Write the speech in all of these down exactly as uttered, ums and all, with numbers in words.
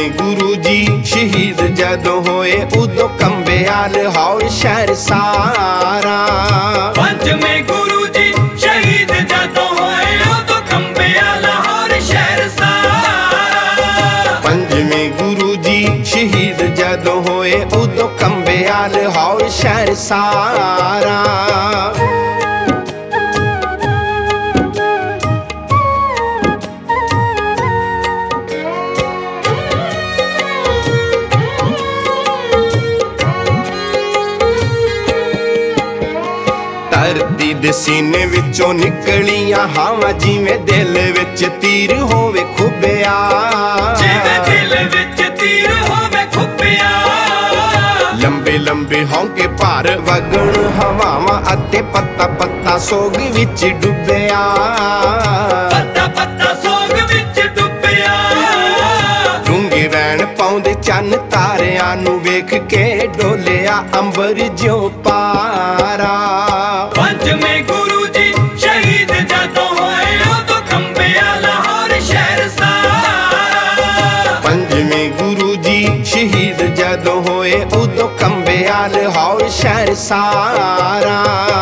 पंजवें गुरु जी शहीद जदों होए उदों कंबिया लाहौर शहर सारा। पंजवें गुरु जी शहीद जदों होए उदों कंबिया लाहौर शहर सारा। पंजवें गुरु जी शहीद जदों होए उदों कंबिया लाहौर शहर सारा। धरती दे सीने विचों निकलियां हवां जिवें दिल विच तीर होवे खुबिया। जिवें दिल विच तीर होवे खुबिया। लंबे लंबे होंके भार वगण हवावां अते पत्ता पत्ता सोग विच डुबिया। पत्ता पत्ता सोग विच डुबिया। डूंगे वैण पाउंदे चन्न तारियां नूं वेख के डोलिया अंबर ज्यों पारा। पंजवें गुरु जी शहीद जदों होए उदों कंबिया लाहौर शहर सारा। पंजवें गुरु जी शहीद जदों होए उदों कंबिया लाहौर शहर सारा।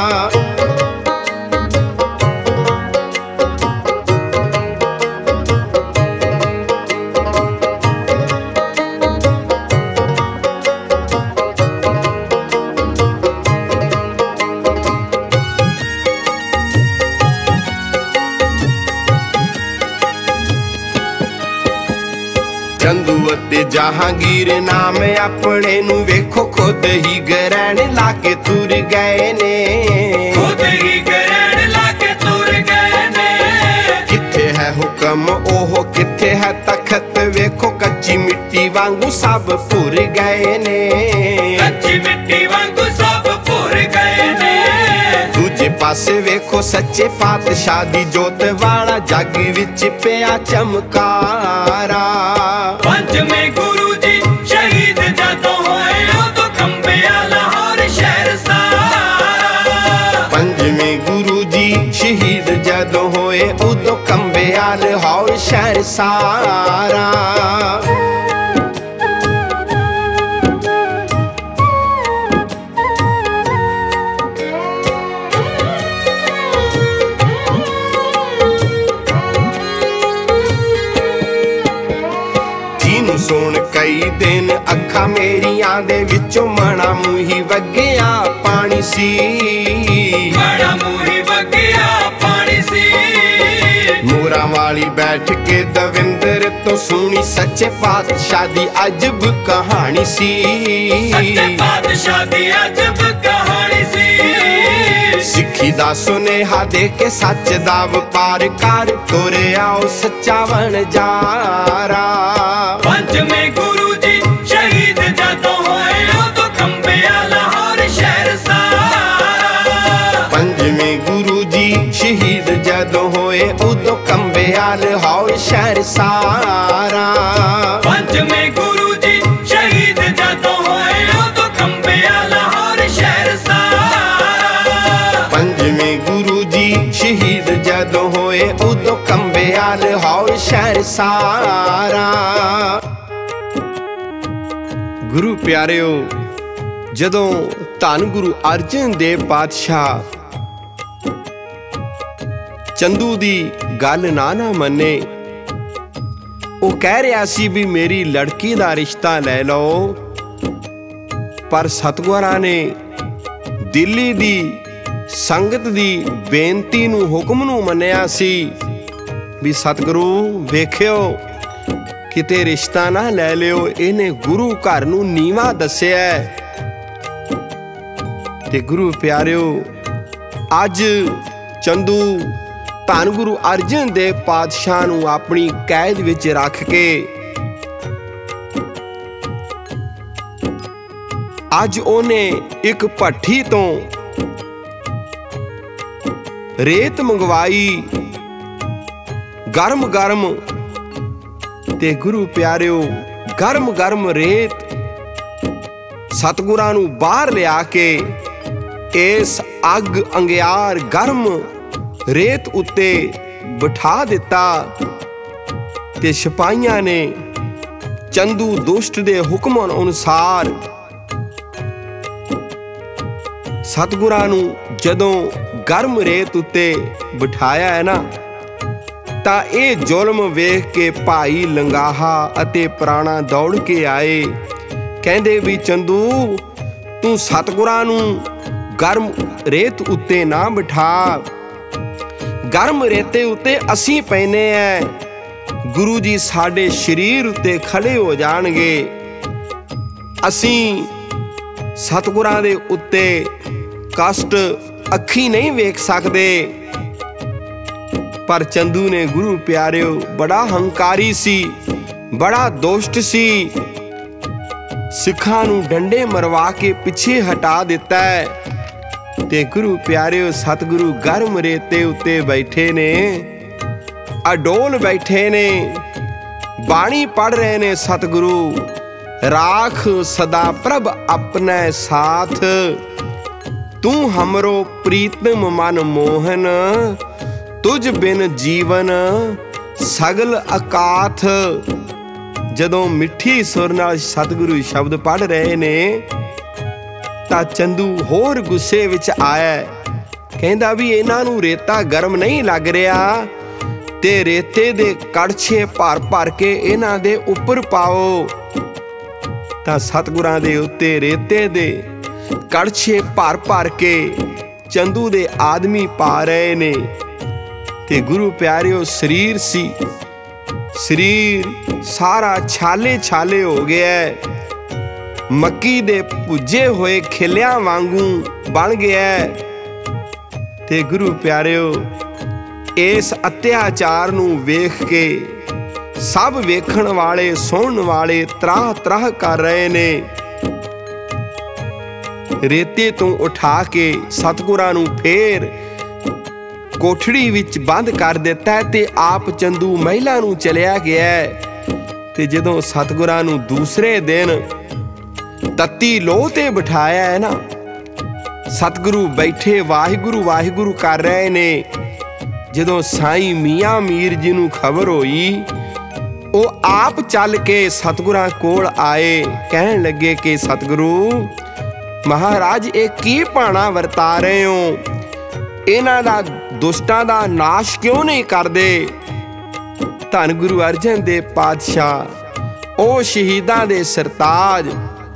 चंदू अते जहांगीर नाम अपने नूं वेखो खुद ही ग्रहण लाके तुर गए ने। खुद ही ग्रहण लाके तुर गए ने। किथे है हुक्म ओहो किथे है तखत वेखो कच्ची मिट्टी वांगू सब भुर गए ने। कच्ची मिट्टी वांगू सब भुर गए ने। दूजे पासे वेखो सच्चे पातशाह दी जोत वाला जग विच पिया चमकारा। पंजवें गुरु जी शहीद जदों होए उदों कंबिया लाहौर शहर सारा। पंजवें गुरु जी शहीद जदों होए उदों कंबिया लाहौर शहर सारा। सुन कई दिन अखा मेरियां दे विचों मना मूही वगिया पानी सी। मना मूही वगिया पानी सी। मोरा वाली बैठ के दविंदर तो सुनी सच्चे पातशाह दी अजब कहानी सी। सच्चे पातशाह दी अजब कहानी सी। सिखी दा सुनेहा दे के सच दा वपार कर तुरे आओ सच्चा बन जारा। पंजवें गुरु जी शहीद जदों होए उदों कंबिया लाहौर शहर सारा। पंजवें गुरु जी शहीद जदों होए उदों कंबिया लाहौर शहर सारा। पंजवें गुरु जी शहीद जदों होए उदों कंबिया लाहौर शहर सारा। पंजवें गुरु जी शहीद जदों होए उदों कंबिया लाहौर शहर सारा। गुरु प्यारिओ जदों धन गुरु अर्जन देव पातशाह चंदू दी गल ना ना मन्ने, वो कह रहा सी भी मेरी लड़की दा रिश्ता ले लो, पर सतगुरां ने दिल्ली दी संगत दी बेनती नूं हुक्म नूं मन्निया सी भी सतगुरु वेखियो किते रिश्ता ना ले लियो। इहने गुरु घर नूं नीवा दस्सिया ते गुरु प्यारिओ अज चंदू धन गुरु अर्जन देव पातशाह नूं अपनी कैद विच रख के अज ओने एक भट्ठी तो रेत मंगवाई गरम गरम ते गुरु प्यारिओ गरम गरम रेत सतगुरां नूं बाहर लिया के इस अग अंगियार गरम रेत उत्ते बिठा दिता ते सिपाहियां ने ਚੰਦੂ ਦੁਸ਼ਟ ਦੇ ਹੁਕਮ ਅਨੁਸਾਰ ਸਤਿਗੁਰਾਂ ਨੂੰ ਜਦੋਂ ਗਰਮ ਰੇਤ ਉੱਤੇ ਬਿਠਾਇਆ ਹੈ ਨਾ, ਤਾਂ ਇਹ ਜ਼ੁਲਮ ਵੇਖ ਕੇ ਭਾਈ ਲੰਗਾਹਾ ਅਤੇ ਪ੍ਰਾਣਾ ਦੌੜ ਕੇ ਆਏ। ਕਹਿੰਦੇ ਵੀ ਚੰਦੂ, ਤੂੰ ਸਤਿਗੁਰਾਂ ਨੂੰ ਗਰਮ ਰੇਤ ਉੱਤੇ ਨਾ ਬਿਠਾ, ਗਰਮ ਰੇਤੇ ਉੱਤੇ ਅਸੀਂ ਪੈਨੇ ਐ, ਗੁਰੂ ਜੀ ਸਾਡੇ ਸਰੀਰ ਉੱਤੇ ਖੜੇ ਹੋ ਜਾਣਗੇ, ਅਸੀਂ ਸਤਿਗੁਰਾਂ ਦੇ ਉੱਤੇ ਕਸ਼ਟ ਅੱਖੀਂ ਨਹੀਂ ਵੇਖ ਸਕਦੇ। ਪਰ ਚੰਦੂ ਨੇ ਗੁਰੂ ਪਿਆਰਿਓ ਬੜਾ ਹੰਕਾਰੀ ਸੀ, ਬੜਾ ਦੁਸ਼ਟ ਸੀ, ਸਿੱਖਾਂ ਨੂੰ ਡੰਡੇ ਮਰਵਾ ਕੇ ਪਿੱਛੇ ਹਟਾ ਦਿੱਤਾ ਹੈ। ਤੇ ਗੁਰੂ ਪਿਆਰਿਓ ਸਤਿਗੁਰੂ ਗਰਮ ਰੇਤੇ ਉੱਤੇ ਬੈਠੇ ਨੇ, ਅਡੋਲ ਬੈਠੇ ਨੇ, ਬਾਣੀ ਪੜ ਰਹੇ ਨੇ ਸਤਿਗੁਰੂ। ਰਾਖ ਸਦਾ ਪ੍ਰਭ ਆਪਣੇ ਸਾਥ, ਤੂੰ ਹਮਰੋ ਪ੍ਰੀਤਮ ਮਨ ਮੋਹਨ, ਤੁਝ ਬਿਨ ਜੀਵਨ ਸਗਲ ਅਕਾਥ। ਜਦੋਂ ਮਿੱਠੀ ਸੁਰ ਨਾਲ ਸਤਿਗੁਰੂ ਸ਼ਬਦ ਪੜ ਰਹੇ ਨੇ ਤਾਂ ਚੰਦੂ ਹੋਰ ਗੁੱਸੇ ਵਿੱਚ ਆਇਆ। ਕਹਿੰਦਾ ਵੀ ਇਹਨਾਂ ਨੂੰ ਰੇਤਾ ਗਰਮ ਨਹੀਂ ਲੱਗ ਰਿਹਾ, ਤੇ ਰੇਤੇ ਦੇ ਕੜਛੇ ਭਰ ਭਰ ਕੇ ਇਹਨਾਂ ਦੇ ਉੱਪਰ ਪਾਓ। ਤਾਂ ਸਤਿਗੁਰਾਂ ਦੇ ਉੱਤੇ ਰੇਤੇ ਦੇ ਕੜਛੇ ਭਰ ਭਰ ਕੇ ਚੰਦੂ ਦੇ ਆਦਮੀ ਪਾ ਰਹੇ ਨੇ। ਤੇ ਗੁਰੂ ਪਿਆਰਿਓ ਸਰੀਰ ਸੀ, ਸਰੀਰ ਸਾਰਾ ਛਾਲੇ ਛਾਲੇ ਹੋ ਗਿਆ, ਮੱਕੀ ਦੇ ਭੁੱਜੇ ਹੋਏ ਖਿਲਿਆਂ ਵਾਂਗੂ ਬਣ ਗਿਆ। ਤੇ ਗੁਰੂ ਪਿਆਰਿਓ ਇਸ ਅਤਿਆਚਾਰ ਨੂੰ ਵੇਖ ਕੇ ਸਭ ਵੇਖਣ ਵਾਲੇ ਸੁਣਨ ਵਾਲੇ ਤਰਾਹ ਤਰਾਹ ਕਰ ਰਹੇ ਨੇ। ਰੇਤੇ ਤੋਂ ਉਠਾ ਕੇ ਸਤਿਗੁਰਾਂ ਨੂੰ ਫੇਰ ਕੋਠੜੀ ਵਿੱਚ ਬੰਦ ਕਰ ਦਿੱਤਾ ਤੇ ਆਪ ਚੰਦੂ ਮਹਿਲਾ ਨੂੰ ਚਲਿਆ ਗਿਆ। ਤੇ ਜਦੋਂ ਸਤਿਗੁਰਾਂ ਨੂੰ ਦੂਸਰੇ ਦਿਨ ਤੱਤੀ ਲੋਹ ਤੇ ਬਿਠਾਇਆ ਹੈ ਨਾ, ਸਤਿਗੁਰੂ ਬੈਠੇ ਵਾਹਿਗੁਰੂ ਵਾਹਿਗੁਰੂ ਕਰ ਰਹੇ ਨੇ। ਜਦੋਂ ਸਾਈਂ ਮੀਆਂ ਮੀਰ ਜੀ ਨੂੰ ਖਬਰ ਹੋਈ, ਉਹ ਆਪ ਚੱਲ ਕੇ ਸਤਿਗੁਰਾਂ ਕੋਲ ਆਏ। ਕਹਿਣ ਲੱਗੇ ਕਿ ਸਤਿਗੁਰੂ ਮਹਾਰਾਜ, ਇਹ ਕੀ ਭਾਣਾ ਵਰਤਾ ਰਹੇ ਹੋ? ਇਹਨਾਂ ਦਾ ਦੁਸ਼ਟਾਂ ਦਾ ਨਾਸ਼ ਕਿਉਂ ਨਹੀਂ ਕਰਦੇ? ਧੰਨ ਗੁਰੂ ਅਰਜਨ ਦੇਵ ਪਾਤਸ਼ਾਹ, ਉਹ ਸ਼ਹੀਦਾਂ ਦੇ ਸਰਤਾਜ,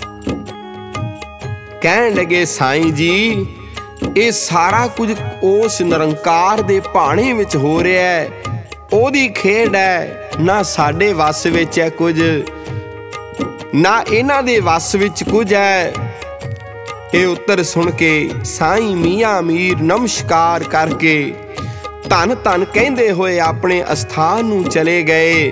ਕਹਿਣ ਲੱਗੇ ਸਾਈਂ ਜੀ, ਇਹ ਸਾਰਾ ਕੁਝ ਉਸ ਨਿਰੰਕਾਰ ਦੇ ਭਾਣੇ ਵਿੱਚ ਹੋ ਰਿਹਾ ਹੈ, ਉਹਦੀ ਖੇਡ ਹੈ, ਨਾ ਸਾਡੇ ਵੱਸ ਵਿੱਚ ਹੈ ਕੁਝ, ਨਾ ਇਹਨਾਂ ਦੇ ਵੱਸ ਵਿੱਚ ਕੁਝ ਹੈ। ਇਹ ਉੱਤਰ ਸੁਣ ਕੇ ਸਾਈਂ ਮੀਆਂ ਮੀਰ ਨਮਸਕਾਰ ਕਰਕੇ ਧੰਨ ਧੰਨ ਕਹਿੰਦੇ ਹੋਏ ਆਪਣੇ ਅਸਥਾਨ ਨੂੰ ਚਲੇ ਗਏ।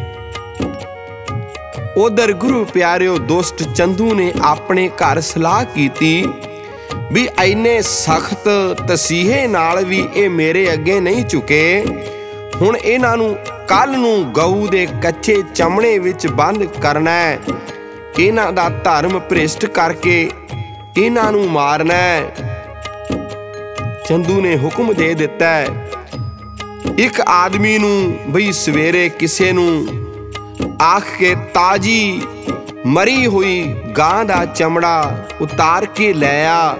ਉਧਰ ਗੁਰੂ ਪਿਆਰਿਓ ਦੁਸ਼ਟ ਚੰਦੂ ਨੇ ਆਪਣੇ ਘਰ ਸਲਾਹ ਕੀਤੀ ਵੀ ਇੰਨੇ ਸਖਤ ਤਸੀਹੇ ਨਾਲ ਵੀ ਇਹ ਮੇਰੇ ਅੱਗੇ ਨਹੀਂ ਝੁਕੇ, ਹੁਣ ਇਹਨਾਂ ਨੂੰ ਕੱਲ ਨੂੰ ਗਊ ਦੇ ਕੱਚੇ ਚਮੜੇ ਵਿੱਚ ਬੰਦ ਕਰਨਾ ਹੈ, ਇਹਨਾਂ ਦਾ ਧਰਮ ਭ੍ਰਿਸ਼ਟ ਕਰਕੇ ਇਹਨਾਂ ਨੂੰ ਮਾਰਨਾ ਹੈ। ਚੰਦੂ ਨੇ ਹੁਕਮ ਦੇ ਦਿੱਤਾ ਹੈ, ਇੱਕ ਆਦਮੀ ਨੂੰ ਬਈ ਸਵੇਰੇ ਕਿਸੇ ਨੂੰ ਆਖ ਕੇ ਤਾਜੀ ਮਰੀ ਹੋਈ ਗਾਂ ਦਾ ਚਮੜਾ ਉਤਾਰ ਕੇ ਲੈ ਆ,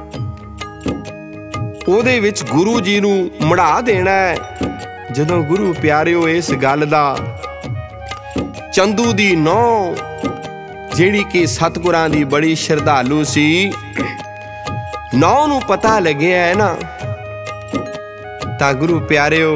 ਉਹਦੇ ਵਿੱਚ ਗੁਰੂ ਜੀ ਨੂੰ ਮੜਾ ਦੇਣਾ ਹੈ। ਜਦੋਂ ਗੁਰੂ ਪਿਆਰਿਓ ਇਸ ਗੱਲ ਦਾ ਚੰਦੂ ਦੀ ਨੌਂ, ਜਿਹੜੀ ਕਿ ਸਤਿਗੁਰਾਂ ਦੀ ਬੜੀ ਸ਼ਰਧਾਲੂ ਸੀ, ਨੌਂ ਨੂੰ ਪਤਾ ਲੱਗਿਆ ਹੈ ਨਾ, ਤਾਂ ਗੁਰੂ ਪਿਆਰਿਓ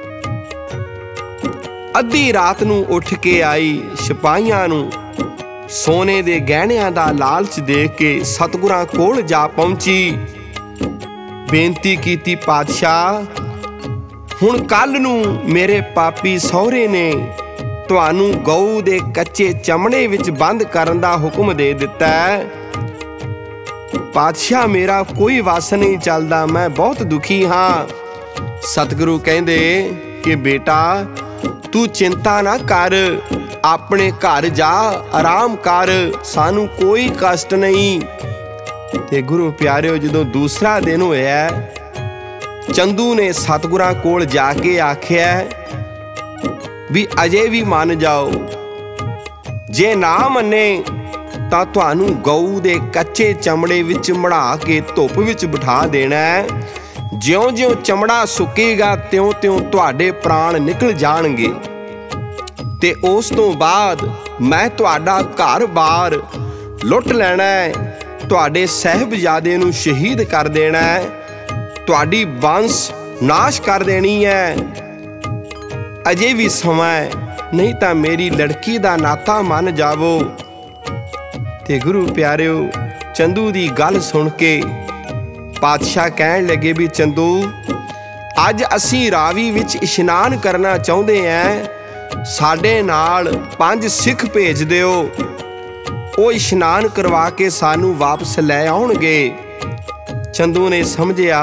ਅੱਧੀ ਰਾਤ ਨੂੰ ਉੱਠ ਕੇ ਆਈ, ਸਿਪਾਹੀਆਂ ਨੂੰ ਸੋਨੇ ਦੇ ਗਹਿਣਿਆਂ ਦਾ ਲਾਲਚ ਦੇ ਕੇ ਸਤਿਗੁਰਾਂ ਕੋਲ ਜਾ ਪਹੁੰਚੀ। ਬੇਨਤੀ ਕੀਤੀ, ਪਾਤਸ਼ਾਹ ਹੁਣ ਕੱਲ ਨੂੰ ਮੇਰੇ ਪਾਪੀ ਸਹੁਰੇ ਨੇ ਤੁਹਾਨੂੰ ਗਊ ਦੇ ਕੱਚੇ ਚਮੜੇ ਵਿੱਚ ਬੰਦ ਕਰਨ ਦਾ ਹੁਕਮ ਦੇ ਦਿੱਤਾ ਹੈ। ਪਾਤਸ਼ਾਹ ਮੇਰਾ ਕੋਈ ਵਸ ਨਹੀਂ ਚੱਲਦਾ, ਮੈਂ ਬਹੁਤ ਦੁਖੀ ਹਾਂ। ਸਤਿਗੁਰੂ ਕਹਿੰਦੇ ਕਿ ਬੇਟਾ ਤੂੰ ਚਿੰਤਾ ਨਾ ਕਰ, ਆਪਣੇ ਘਰ ਜਾ ਆਰਾਮ ਕਰ, ਸਾਨੂੰ ਕੋਈ ਕਸ਼ਟ ਨਹੀਂ। ਤੇ ਗੁਰੂ ਪਿਆਰਿਓ ਜਦੋਂ ਦੂਸਰਾ ਦਿਨ ਹੋਇਆ, ਚੰਦੂ ਨੇ ਸਤਿਗੁਰਾਂ ਕੋਲ ਜਾ ਕੇ ਆਖਿਆ ਵੀ ਅਜੇ ਵੀ ਮੰਨ ਜਾਓ, जे ना मन्ने तां तुहानूं गऊ दे कच्चे चमड़े विच मढ़ा के धुप विच बिठा देना है। ज्यों-ज्यों चमड़ा सुकेगा त्यों-त्यों तुहाडे प्राण निकल जाणगे ते उस तो बाद मैं तुहाडा घर-बार लुट लैणा है, तुहाडे साहिबजादे नूं शहीद कर देना है, तुहाडी वंश नाश कर देनी है। अजे भी समय नहीं तां मेरी लड़की दा नाता मन जावो। ते गुरु प्यारिओ चंदू दी गल सुन के पातशाह कहण लगे भी चंदू अज असीं रावी विच इशनान करना चाहुंदे हैं, साडे नाल पंज सिख भेज दिओ, वो इशनान करवा के सानू वापस लै आउणगे। चंदू ने समझिया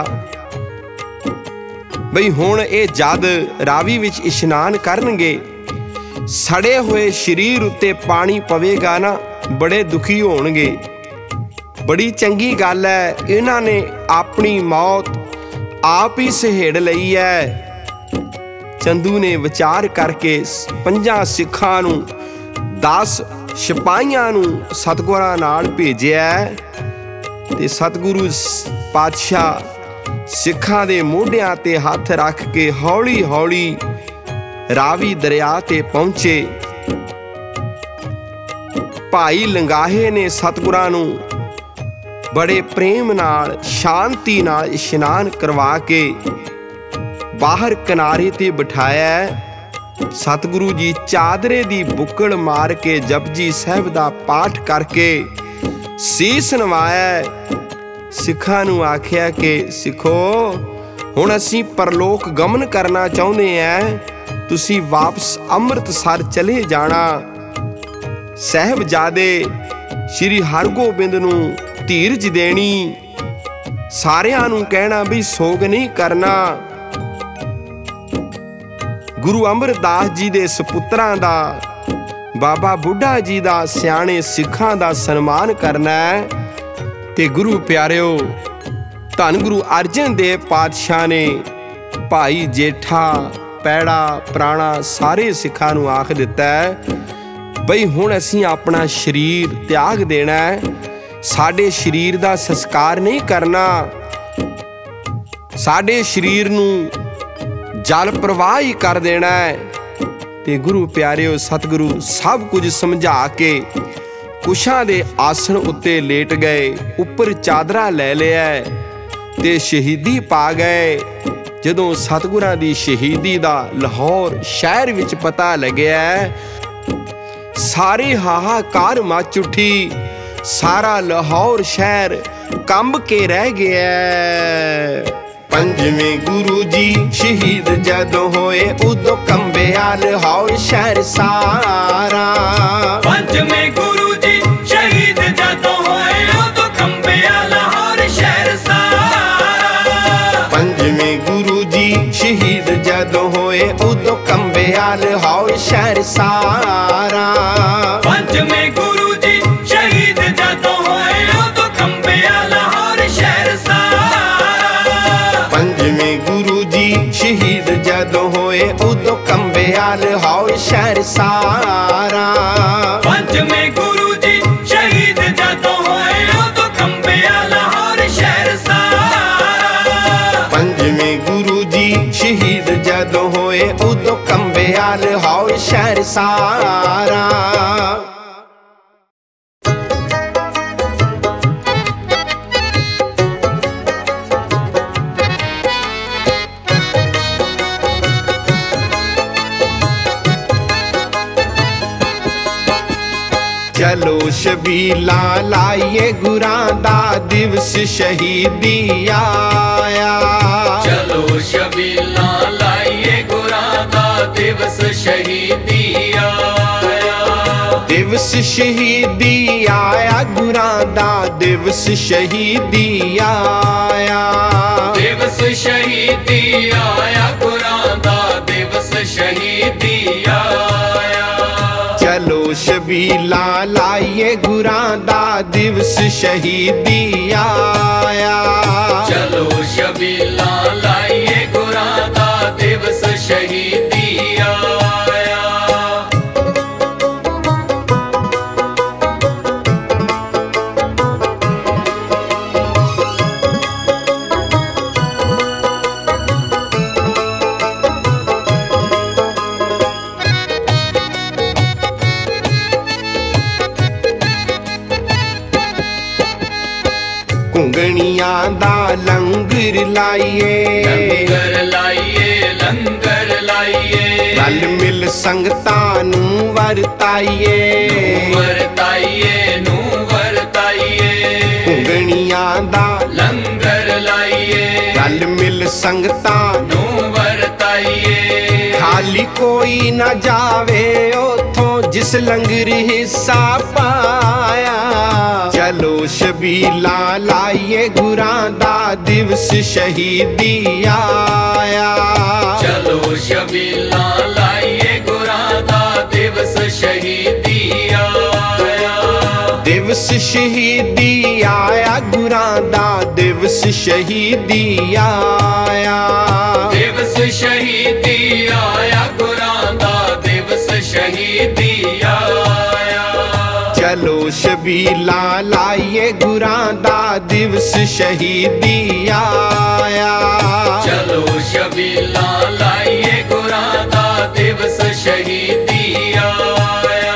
बई हुण ये जद रावी विच इशनान करनगे, सड़े हुए शरीर उत्ते पानी पवेगा ना, बड़े दुखी होणगे। बड़ी चंगी गल है, इन्हां ने अपनी मौत आप ही सहेड़ लई है। चंदू ने विचार करके पंजा सिखां नूं दस सिपाहियां नूं सतगुरां नाल भेजिया ते सतगुरु पातशाह सिखां दे मोढियां ते हथ रख के हौली हौली रावी दरिया ते पहुंचे। भाई लंगाहे ने सतगुरां नूं बड़े प्रेम नाल शांति नाल इशनान करवा के बाहर किनारे ते बिठाया। सतगुरु जी चादरे दी बुक्कड़ मार के जपजी साहिब दा पाठ करके सीस नवाया। सिखां नूं आखिया कि सिखो हुण असीं परलोक गमन करना चाहुंदे हैं, तुसीं वापस अमृतसर चले जाना। साहिबजादे श्री हरगोबिंद नूं धीरज देनी, सारियां नूं कहना भी सोग नहीं करना। गुरु अमरदास जी दे सपुत्रां दा, बाबा बुढ़ा जी दा, सियाणे सिखां दा सन्मान करना है। ते गुरु प्यारिओ धन गुरु अर्जन देव पातशाह ने भाई जेठा पैड़ा प्राणा सारे सिखां नूं आख दिता है बई हुण असीं अपना शरीर त्याग देना है, साडे शरीर दा संस्कार नहीं करना, साडे शरीर नूं जल प्रवाह ही कर देना है। ते गुरु प्यारिओ सतगुरु सब कुछ समझा के कुशां दे आसन उत्ते लेट गए, उपर चादरा ले लिया ते शहीदी पा गए। जदों सतगुरां दी शहीदी दा लाहौर शहर विच पता लग्या, सारे हाहाकार मच उठी, सारा लाहौर शहर कंब के रह गया। पंजवें गुरु जी शहीद जदों होए, उदों कंबिया लाहौर शहर सारा। पंजवें गुरु जी शहीद जदों होए, उदों कंबिया लाहौर शहर सारा। पंजवें गुरु जी शहीद जदों होए, उदों कंबिया लाहौर शहर सारा। पंजवें गुरु जी शहीद जदों होए, उदों कंबिया लाहौर शहर सारा। पंजवें गुरु जी शहीद जदों होए, उदों कंबिया लाहौर शहर सारा। पंजवें गुरु जी शहीद जदों होए, उदों कंबिया लाहौर शहर सारा। पंजवें गुरु जी शहीद जदों होए, उदों कंबिया लाहौर शहर सारा। चलो शबीला लाइए गुरां दा दिवस शहीदी आया। चलो शबीला लाइए गुरां दा दिवस शहीदी आया। दिवस शहीदी आया, गुरां दा दिवस शहीदी आया। दिवस शहीदी आया, गुरां दा दिवस शहीदी आया। चलो शबीला लाइए गुरां दा दिवस शहीदी आया। चलो शबीला लाइए गुरां दा दिवस शहीदी आया। ਘੁੰਗਣੀਆਂ ਦਾ ਲੰਗਰ ਲਾਈਏ ਲੰਗਰ ਲਾਈਏ ਲੰਗਰ ਲਾਈਏ ਰਲ ਮਿਲ ਸੰਗਤਾਂ ਨੂੰ ਵਰਤਾਈਏ ਵਰਤਾਈਏ ਨੂੰ ਵਰਤਾਈਏ ਘੁੰਗਣੀਆਂ ਦਾ ਲੰਗਰ ਲਾਈਏ ਰਲ ਮਿਲ ਸੰਗਤਾਂ ਨੂੰ ਵਰਤਾਈਏ ਖਾਲੀ ਕੋਈ ਨਾ ਜਾਵੇ ਉਥੋਂ ਜਿਸ ਲੰਗਰ ਹਿੱਸਾ ਪਾਇਆ ਚਲੋ ਸ਼ਬੀਲਾਂ ਲਾਈਏ ਗੁਰਾਂ ਦਾ ਦਿਵਸ ਸ਼ਹੀਦੀ ਆਇਆ ਚਲੋ ਸ਼ਬੀਲਾਂ ਲਾਈਏ ਗੁਰਾਂ ਦਾ ਦਿਵਸ ਸ਼ਹੀਦੀ ਆਇਆ ਦਿਵਸ ਸ਼ਹੀਦੀ ਆਇਆ ਗੁਰਾਂ ਦਾ ਦਿਵਸ ਸ਼ਹੀਦੀ ਆਇਆ ਦਿਵਸ ਸ਼ਹੀਦੀ ਆਇਆ ਗੁਰਾਂ ਦਾ ਦਿਵਸ ਸ਼ਹੀਦੀ ਆਇਆ ਚਲੋ ਸ਼ਬੀਲਾਂ ਲਾਈਏ ਗੁਰਾਂ ਦਾ ਦਿਵਸ ਸ਼ਹੀਦੀ ਆਇਆ ਚਲੋ ਸ਼ਬੀਲਾਂ ਲਾਈਏ ਗੁਰਾਂ ਦਾ ਦਿਵਸ ਸ਼ਹੀਦੀ ਆਇਆ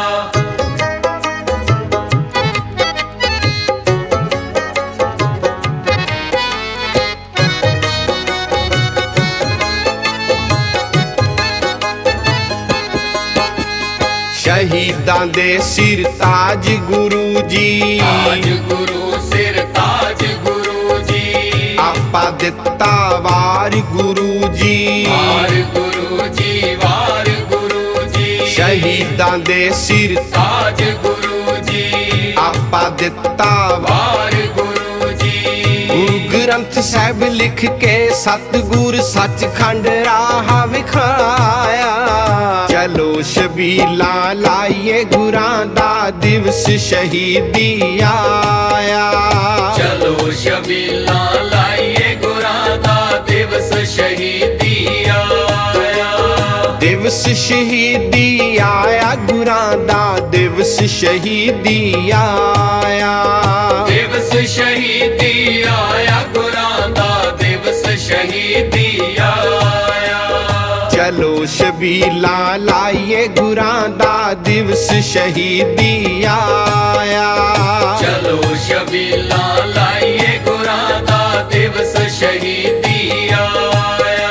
ਸ਼ਹੀਦਾਂ ਦੇ ਸਿਰ ਤਾਜ ਗੁਰੂ ਜੀ ਤਾਜ ਗੁਰੂ ਸਿਰ ਤਾਜ ਗੁਰੂ ਜੀ ਆਪਾ ਦਿੱਤਾ ਵਾਰ ਗੁਰੂ ਜੀ ਵਾਰ ਗੁਰੂ ਜੀ ਵਾਰ ਗੁਰੂ ਜੀ ਸ਼ਹੀਦਾਂ ਦੇ ਸਿਰ ਤਾਜ ਗੁਰੂ ਜੀ ਆਪਾ ਦਿੱਤਾ ਵਾਰ ਗੁਰੂ ਜੀ ਗੁਰੂ ਗ੍ਰੰਥ ਸਾਹਿਬ ਲਿਖ ਕੇ ਸਤਿਗੁਰ ਸੱਚਖੰਡ ਰਾਹ ਵਿਖਾਇਆ ਚਲੋ ਸ਼ਬੀਲਾਂ ਲਾਈਏ ਗੁਰਾਂ ਦਾ ਦਿਵਸ ਸ਼ਹੀਦੀ ਆਇਆ ਚਲੋ ਸ਼ਬੀਲਾਂ ਲਾਈਏ ਗੁਰਾਂ ਦਾ ਦਿਵਸ ਸ਼ਹੀਦੀ ਆਇਆ ਦਿਵਸ ਸ਼ਹੀਦੀ ਆਇਆ ਗੁਰਾਂ ਦਾ ਦਿਵਸ ਸ਼ਹੀਦੀ ਆਇਆ ਦਿਵਸ ਸ਼ਹੀਦੀ ਆਇਆ ਗੁਰਾਂ ਦਾ ਦਿਵਸ ਸ਼ਹੀਦੀ ਆਇਆ ਚਲੋ ਸ਼ਬੀਲਾਂ ਲਾਈਏ ਗੁਰਾਂ ਦਾ ਦਿਵਸ ਸ਼ਹੀਦੀ ਆਇਆ ਚਲੋ ਸ਼ਬੀਲਾਂ ਲਾਈਏ ਗੁਰਾਂ ਦਾ ਦਿਵਸ ਸ਼ਹੀਦੀ ਆਇਆ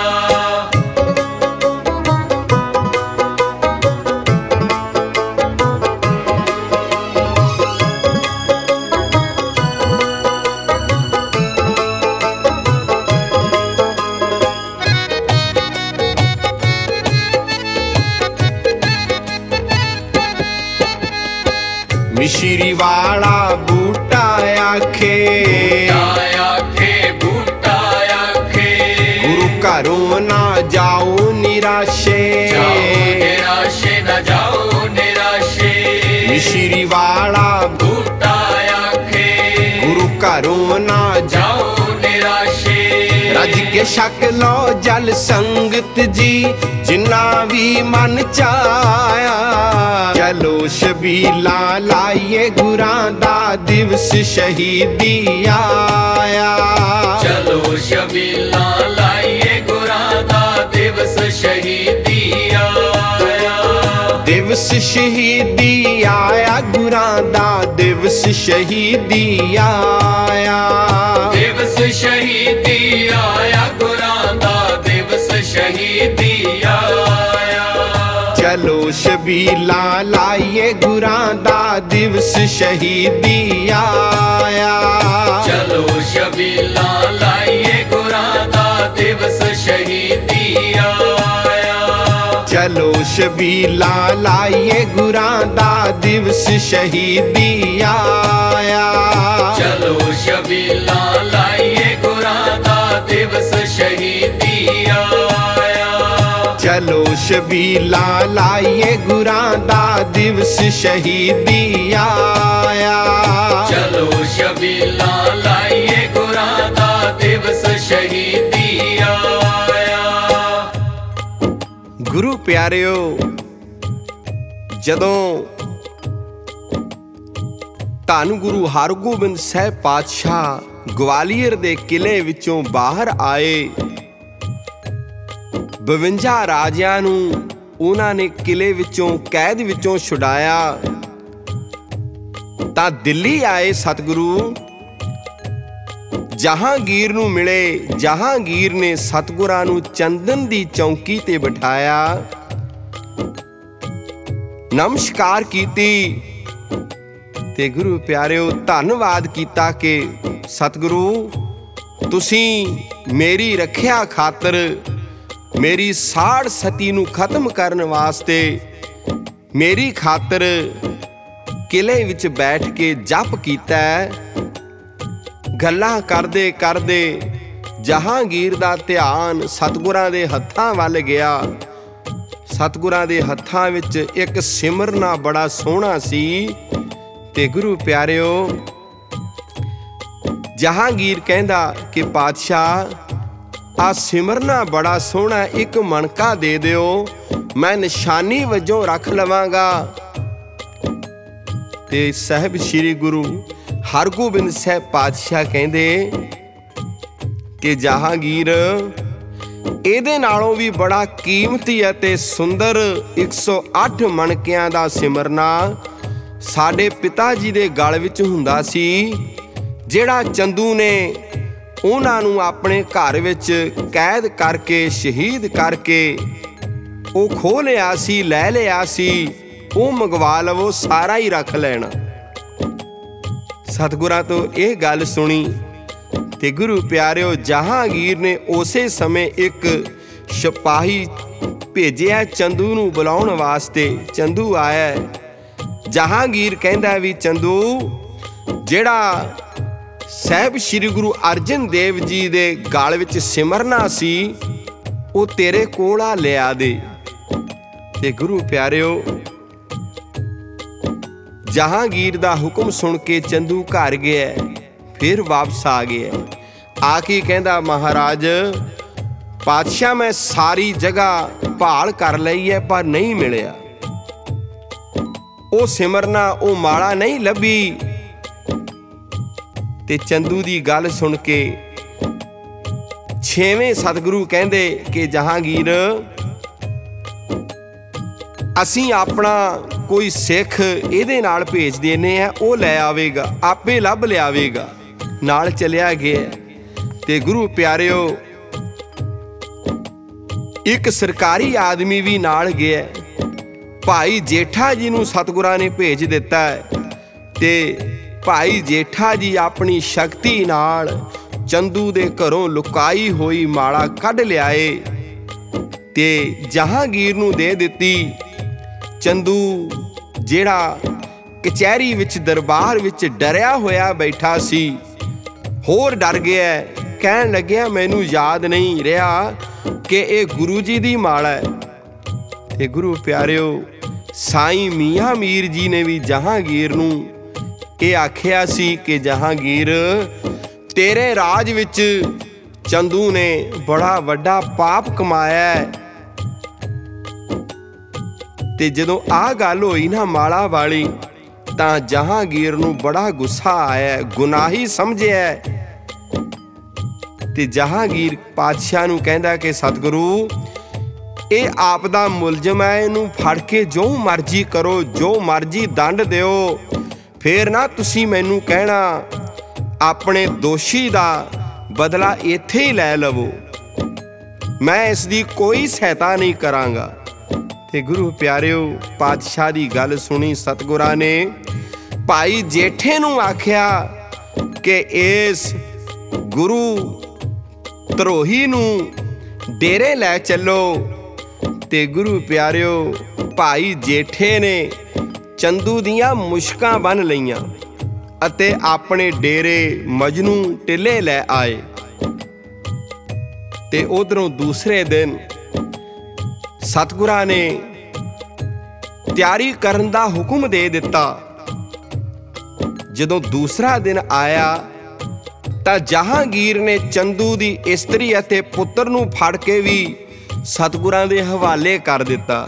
ਮਿਸ਼ਰੀ ਵਾਲਾ ਬੂਟਾ ਆਖੇ ਆਖੇ ਬੂਟਾ ਆਖੇ ਗੁਰੂ ਘਰੋਂ ਨਾ ਜਾਓ ਨਿਰਾਸ਼ੇ ਜਾਓ ਨਿਰਾਸ਼ੇ ਨਾ ਜਾਓ ਨਿਰਾਸ਼ੇ ਮਿਸ਼ਰੀ ਵਾਲਾ ਬੂਟਾ ਆਖੇ ਗੁਰੂ ਘਰੋਂ ਨਾ ਜਾਓ ਨਿਰਾਸ਼ੇ ਰੱਜ ਕੇ ਛਕ ਲਓ ਜਲ ਸੰਗਤ ਜੀ ਜਿੰਨਾ ਵੀ ਮਨ ਚਾਇਆ ਚਲੋ ਸ਼ਬੀਲਾਂ ਲਾਈਏ ਗੁਰਾਂ ਦਾ ਦਿਵਸ ਸ਼ਹੀਦੀ ਆਇਆ ਚਲੋ ਸ਼ਬੀਲਾਂ ਲਾਈਏ ਗੁਰਾਂ ਦਾ ਦਿਵਸ ਸ਼ਹੀਦੀ ਆਇਆ ਦਿਵਸ ਸ਼ਹੀਦੀ ਆਇਆ ਗੁਰਾਂ ਦਾ ਦਿਵਸ ਸ਼ਹੀਦੀ ਆਇਆ ਦਿਵਸ ਸ਼ਹੀਦੀ ਆਇਆ ਗੁਰਾਂ ਦਾ ਦਿਵਸ ਸ਼ਹੀਦੀ ਆਇਆ ਚਲੋ ਸ਼ਬੀਲਾਂ ਲਾਈਏ ਗੁਰਾਂ ਦਾ ਦਿਵਸ ਸ਼ਹੀਦੀ ਆਇਆ ਚਲੋ ਸ਼ਬੀਲਾਂ ਲਾਈਏ ਗੁਰਾਂ ਦਾ ਦਿਵਸ ਸ਼ਹੀਦੀ ਆਇਆ ਚਲੋ ਸ਼ਬੀਲਾਂ ਲਾਈਏ ਗੁਰਾਂ ਦਾ ਦਿਵਸ ਸ਼ਹੀਦੀ ਆਇਆ ਚਲੋ ਸ਼ਬੀਲਾਂ ਲਾਈਏ ਗੁਰਾਂ ਦਾ ਦਿਵਸ ਸ਼ਹੀਦੀ ਆਇਆ ਚਲੋ ਸ਼ਬੀਲਾਂ ਲਾਈਏ ਗੁਰਾਂ ਦਾ ਦਿਵਸ ਸ਼ਹੀਦੀ ਆਇਆ ਚਲੋ ਸ਼ਬੀਲਾਂ ਲਾਈਏ ਗੁਰਾਂ ਦਾ ਦਿਵਸ ਸ਼ਹੀਦੀ ਆਇਆ ਗੁਰੂ ਪਿਆਰਿਓ ਜਦੋਂ ਧੰਨ ਗੁਰੂ ਹਰਗੋਬਿੰਦ ਸਾਹਿਬ ਪਾਤਸ਼ਾਹ ਗਵਾਲੀਅਰ ਦੇ ਕਿਲੇ ਵਿੱਚੋਂ ਬਾਹਰ ਆਏ ਬਵੰਜਾ ਰਾਜਿਆਂ ਨੂੰ ਉਹਨਾਂ ਨੇ ਕਿਲੇ ਵਿੱਚੋਂ ਕੈਦ ਵਿੱਚੋਂ ਛੁਡਾਇਆ ਤਾਂ ਦਿੱਲੀ ਆਏ ਸਤਿਗੁਰੂ ਜਹਾਂਗੀਰ ਨੂੰ ਮਿਲੇ। ਜਹਾਂਗੀਰ ਨੇ ਸਤਿਗੁਰਾਂ ਨੂੰ ਚੰਦਨ ਦੀ ਚੌਂਕੀ ਤੇ ਬਿਠਾਇਆ, ਨਮਸਕਾਰ ਕੀਤੀ ਤੇ ਗੁਰੂ ਪਿਆਰਿਓ ਧੰਨਵਾਦ ਕੀਤਾ ਕਿ ਸਤਿਗੁਰੂ ਤੁਸੀਂ ਮੇਰੀ ਰੱਖਿਆ ਖਾਤਰ, ਮੇਰੀ ਸਾੜ ਸਤੀ ਨੂੰ ਖਤਮ ਕਰਨ ਵਾਸਤੇ ਮੇਰੀ ਖਾਤਰ ਕਿਲੇ ਵਿੱਚ ਬੈਠ ਕੇ ਜਪ ਕੀਤਾ। ਗੱਲਾਂ ਕਰਦੇ ਕਰਦੇ ਜਹਾਂਗੀਰ ਦਾ ਧਿਆਨ ਸਤਿਗੁਰਾਂ ਦੇ ਹੱਥਾਂ ਵੱਲ ਗਿਆ। ਸਤਿਗੁਰਾਂ ਦੇ ਹੱਥਾਂ ਵਿੱਚ ਇੱਕ ਸਿਮਰਨਾ ਬੜਾ ਸੋਹਣਾ ਸੀ ਤੇ ਗੁਰੂ ਪਿਆਰਿਓ ਜਹਾਂਗੀਰ ਕਹਿੰਦਾ ਕਿ ਪਾਤਸ਼ਾਹ ਆ ਸਿਮਰਨਾ ਬੜਾ ਸੋਹਣਾ, ਇੱਕ ਮਣਕਾ ਦੇ ਦਿਓ, ਮੈਂ ਨਿਸ਼ਾਨੀ ਵਜੋਂ ਰੱਖ ਲਵਾਂਗਾ। ਤੇ ਸਾਹਿਬ ਸ੍ਰੀ ਗੁਰੂ ਹਰਗੋਬਿੰਦ ਸਾਹਿਬ ਪਾਤਸ਼ਾਹ ਕਹਿੰਦੇ ਕਿ ਜਹਾਂਗੀਰ ਇਹਦੇ ਨਾਲੋਂ ਵੀ ਬੜਾ ਕੀਮਤੀ ਅਤੇ ਸੁੰਦਰ ਇੱਕ ਸੌ ਅੱਠ ਮਣਕਿਆਂ ਦਾ ਸਿਮਰਨਾ ਸਾਡੇ ਪਿਤਾ ਜੀ ਦੇ ਗਲ ਵਿੱਚ ਹੁੰਦਾ ਸੀ, ਜਿਹੜਾ ਚੰਦੂ ਨੇ ਉਹਨਾਂ ਨੂੰ ਆਪਣੇ ਘਰ ਵਿੱਚ ਕੈਦ ਕਰਕੇ, ਸ਼ਹੀਦ ਕਰਕੇ ਉਹ ਖੋਹ ਲਿਆ ਸੀ, ਲੈ ਲਿਆ ਸੀ, ਉਹ ਮੰਗਵਾ ਲਵੋ, ਸਾਰਾ ਹੀ ਰੱਖ ਲੈਣਾ। ਸਤਿਗੁਰਾਂ ਤੋਂ ਇਹ ਗੱਲ ਸੁਣੀ ਤੇ ਗੁਰੂ ਪਿਆਰਿਓ ਜਹਾਂਗੀਰ ਨੇ ਉਸੇ ਸਮੇਂ ਇੱਕ ਸਿਪਾਹੀ ਭੇਜਿਆ ਚੰਦੂ ਨੂੰ ਬੁਲਾਉਣ ਵਾਸਤੇ। ਚੰਦੂ ਆਇਆ। ਜਹਾਂਗੀਰ ਕਹਿੰਦਾ ਵੀ ਚੰਦੂ, ਜਿਹੜਾ ਸਾਹਿਬ ਸ੍ਰੀ ਗੁਰੂ ਅਰਜਨ ਦੇਵ ਜੀ ਦੇ ਗਲ ਵਿੱਚ ਸਿਮਰਨਾ ਸੀ ਉਹ ਤੇਰੇ ਕੋਲ ਆ ਲਿਆ ਦੇ। ਤੇ ਗੁਰੂ ਪਿਆਰਿਓ ਜਹਾਂਗੀਰ ਦਾ ਹੁਕਮ ਸੁਣ ਕੇ ਚੰਦੂ ਘਰ ਗਿਆ, ਫਿਰ ਵਾਪਸ ਆ ਗਿਆ। ਆ ਕੇ ਕਹਿੰਦਾ ਮਹਾਰਾਜ ਪਾਤਸ਼ਾਹ ਮੈਂ ਸਾਰੀ ਜਗ੍ਹਾ ਭਾਲ ਕਰ ਲਈ ਹੈ ਪਰ ਨਹੀਂ ਮਿਲਿਆ, ਉਹ ਸਿਮਰਨਾ, ਉਹ ਮਾਲਾ ਨਹੀਂ ਲੱਭੀ। ਤੇ ਚੰਦੂ ਦੀ ਗੱਲ ਸੁਣ ਕੇ ਛੇਵੇਂ ਸਤਿਗੁਰੂ ਕਹਿੰਦੇ ਕਿ ਜਹਾਂਗੀਰ ਅਸੀਂ ਆਪਣਾ ਕੋਈ ਸਿੱਖ ਇਹਦੇ ਨਾਲ ਭੇਜ ਦੇਨੇ ਆ, ਉਹ ਲੈ ਆਵੇਗਾ, ਆਪੇ ਲੱਭ ਲਿਆਵੇਗਾ। ਨਾਲ ਚਲਿਆ ਗਿਆ। ਤੇ ਗੁਰੂ ਪਿਆਰਿਓ ਇੱਕ ਸਰਕਾਰੀ ਆਦਮੀ ਵੀ ਨਾਲ ਗਿਆ। ਭਾਈ ਜੇਠਾ ਜੀ ਨੂੰ ਸਤਿਗੁਰਾਂ ਨੇ ਭੇਜ ਦਿੱਤਾ ਤੇ ਭਾਈ ਜੇਠਾ ਜੀ ਆਪਣੀ ਸ਼ਕਤੀ ਨਾਲ ਚੰਦੂ ਦੇ ਘਰੋਂ ਲੁਕਾਈ ਹੋਈ ਮਾਲਾ ਕੱਢ ਲਿਆਏ ਤੇ ਜਹਾਂਗੀਰ ਨੂੰ ਦੇ ਦਿੱਤੀ। ਚੰਦੂ ਜਿਹੜਾ ਕਚਹਿਰੀ ਵਿੱਚ, ਦਰਬਾਰ ਵਿੱਚ ਡਰਿਆ ਹੋਇਆ ਬੈਠਾ ਸੀ, ਹੋਰ ਡਰ ਗਿਆ। ਕਹਿਣ ਲੱਗਿਆ ਮੈਨੂੰ ਯਾਦ ਨਹੀਂ ਰਿਹਾ ਕਿ ਇਹ ਗੁਰੂ ਜੀ ਦੀ ਮਾਲਾ ਹੈ। ਤੇ ਗੁਰੂ ਪਿਆਰਿਓ ਸਾਈਂ ਮੀਆਂ ਮੀਰ ਜੀ ਨੇ ਵੀ ਜਹਾਂਗੀਰ ਨੂੰ ਇਹ ਆਖਿਆ ਸੀ ਕਿ ਜਹਾਂਗੀਰ ਤੇਰੇ ਰਾਜ ਵਿੱਚ ਚੰਦੂ ਨੇ ਬੜਾ ਵੱਡਾ ਪਾਪ ਕਮਾਇਆ ਹੈ। ਤੇ ਜਦੋਂ ਆਹ ਗੱਲ ਹੋਈ ਨਾ ਮਾਲਾ ਵਾਲੀ ਤਾਂ ਜਹਾਂਗੀਰ ਨੂੰ ਬੜਾ ਗੁੱਸਾ ਆਇਆ, ਗੁਨਾਹੀ ਸਮਝਿਆ। ਤੇ ਜਹਾਂਗੀਰ ਪਾਤਸ਼ਾਹ ਨੂੰ ਕਹਿੰਦਾ ਕਿ ਸਤਿਗੁਰੂ ਇਹ ਆਪ ਦਾ ਮੁਲਜ਼ਮ ਹੈ, ਇਹਨੂੰ ਫੜ ਕੇ ਜੋ ਮਰਜ਼ੀ ਕਰੋ, ਜੋ ਮਰਜ਼ੀ ਦੰਡ ਦਿਓ, ਫੇਰ ਨਾ ਤੁਸੀਂ ਮੈਨੂੰ ਕਹਿਣਾ ਆਪਣੇ ਦੋਸ਼ੀ ਦਾ ਬਦਲਾ ਇੱਥੇ ਹੀ ਲੈ ਲਵੋ, ਮੈਂ ਇਸ ਦੀ ਕੋਈ ਸਹਾਇਤਾ ਨਹੀਂ ਕਰਾਂਗਾ। ਤੇ ਗੁਰੂ ਪਿਆਰਿਓ ਪਾਤਸ਼ਾਹ ਦੀ ਗੱਲ ਸੁਣੀ ਸਤਿਗੁਰਾਂ ਨੇ ਭਾਈ ਜੇਠੇ ਨੂੰ ਆਖਿਆ ਕਿ ਇਸ ਗੁਰੂ ਧਰੋਹੀ ਨੂੰ ਡੇਰੇ ਲੈ ਚੱਲੋ। ਤੇ ਗੁਰੂ ਪਿਆਰਿਓ ਭਾਈ ਜੇਠੇ ਨੇ ਚੰਦੂ ਦੀਆਂ ਮੁਸ਼ਕਾਂ ਬੰਨ੍ਹ ਲਈਆਂ ਅਤੇ ਆਪਣੇ ਡੇਰੇ ਮਜਨੂ ਟਿੱਲੇ ਲੈ ਆਏ। ਤੇ ਉਧਰੋਂ ਦੂਸਰੇ ਦਿਨ ਸਤਿਗੁਰਾਂ ਨੇ ਤਿਆਰੀ ਕਰਨ ਦਾ ਹੁਕਮ ਦੇ ਦਿੱਤਾ। ਜਦੋਂ ਦੂਸਰਾ ਦਿਨ ਆਇਆ ਤਾਂ ਜਹਾਂਗੀਰ ਨੇ ਚੰਦੂ ਦੀ ਇਸਤਰੀ ਅਤੇ ਪੁੱਤਰ ਨੂੰ ਫੜ ਕੇ ਵੀ ਸਤਿਗੁਰਾਂ ਦੇ ਹਵਾਲੇ ਕਰ ਦਿੱਤਾ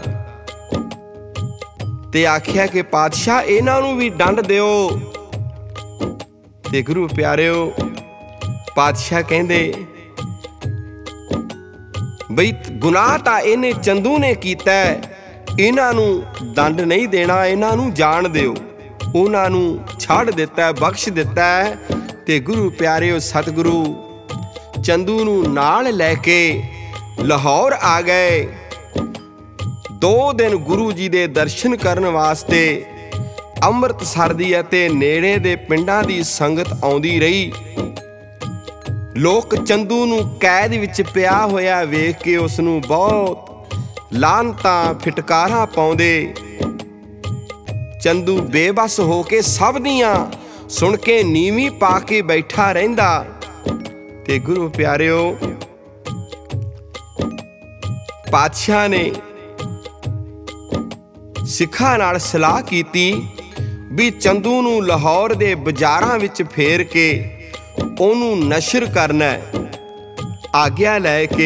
ਤੇ ਆਖਿਆ ਕਿ ਪਾਤਸ਼ਾਹ ਇਹਨਾਂ ਨੂੰ ਵੀ ਦੰਡ ਦਿਓ। ਤੇ ਗੁਰੂ ਪਿਆਰਿਓ ਪਾਤਸ਼ਾਹ ਕਹਿੰਦੇ ਬਈ ਗੁਨਾਹ ਤਾਂ ਇਹਨੇ ਚੰਦੂ ਨੇ ਕੀਤਾ, ਇਹਨਾਂ ਨੂੰ ਦੰਡ ਨਹੀਂ ਦੇਣਾ, ਇਹਨਾਂ ਨੂੰ ਜਾਣ ਦਿਓ। ਉਹਨਾਂ ਨੂੰ ਛੱਡ ਦਿੱਤਾ, ਬਖਸ਼ ਦਿੱਤਾ। ਤੇ ਤੇ ਗੁਰੂ ਪਿਆਰਿਓ ਸਤਿਗੁਰੂ ਚੰਦੂ ਨੂੰ ਨਾਲ ਲੈ ਕੇ ਲਾਹੌਰ ਆ ਗਏ। ਦੋ ਦਿਨ ਗੁਰੂ ਜੀ ਦੇ ਦਰਸ਼ਨ ਕਰਨ ਵਾਸਤੇ ਅੰਮ੍ਰਿਤਸਰ ਦੀ ਅਤੇ ਨੇੜੇ ਦੇ ਪਿੰਡਾਂ ਦੀ ਸੰਗਤ ਆਉਂਦੀ ਰਹੀ। ਲੋਕ ਚੰਦੂ ਨੂੰ ਕੈਦ ਵਿੱਚ ਪਿਆ ਹੋਇਆ ਵੇਖ ਕੇ ਉਸ ਨੂੰ ਬਹੁਤ ਲਾਹਨਤਾਂ ਫਿਟਕਾਰਾਂ ਪਾਉਂਦੇ। ਚੰਦੂ ਬੇਬਸ ਹੋ ਕੇ ਸਭ ਦੀਆਂ ਸੁਣ ਕੇ ਨੀਵੀਂ ਪਾ ਕੇ ਬੈਠਾ ਰਹਿੰਦਾ। ਤੇ ਗੁਰੂ ਪਿਆਰਿਓ ਪਾਤਸ਼ਾਹ ਨੇ ਸਿੱਖਾਂ ਨਾਲ ਸਲਾਹ ਕੀਤੀ ਵੀ ਚੰਦੂ ਨੂੰ ਲਾਹੌਰ ਦੇ ਬਾਜ਼ਾਰਾਂ ਵਿੱਚ ਫੇਰ ਕੇ ਉਹਨੂੰ ਨਸ਼ਰ ਕਰਨਾ ਹੈ। ਆਗਿਆ ਲੈ ਕੇ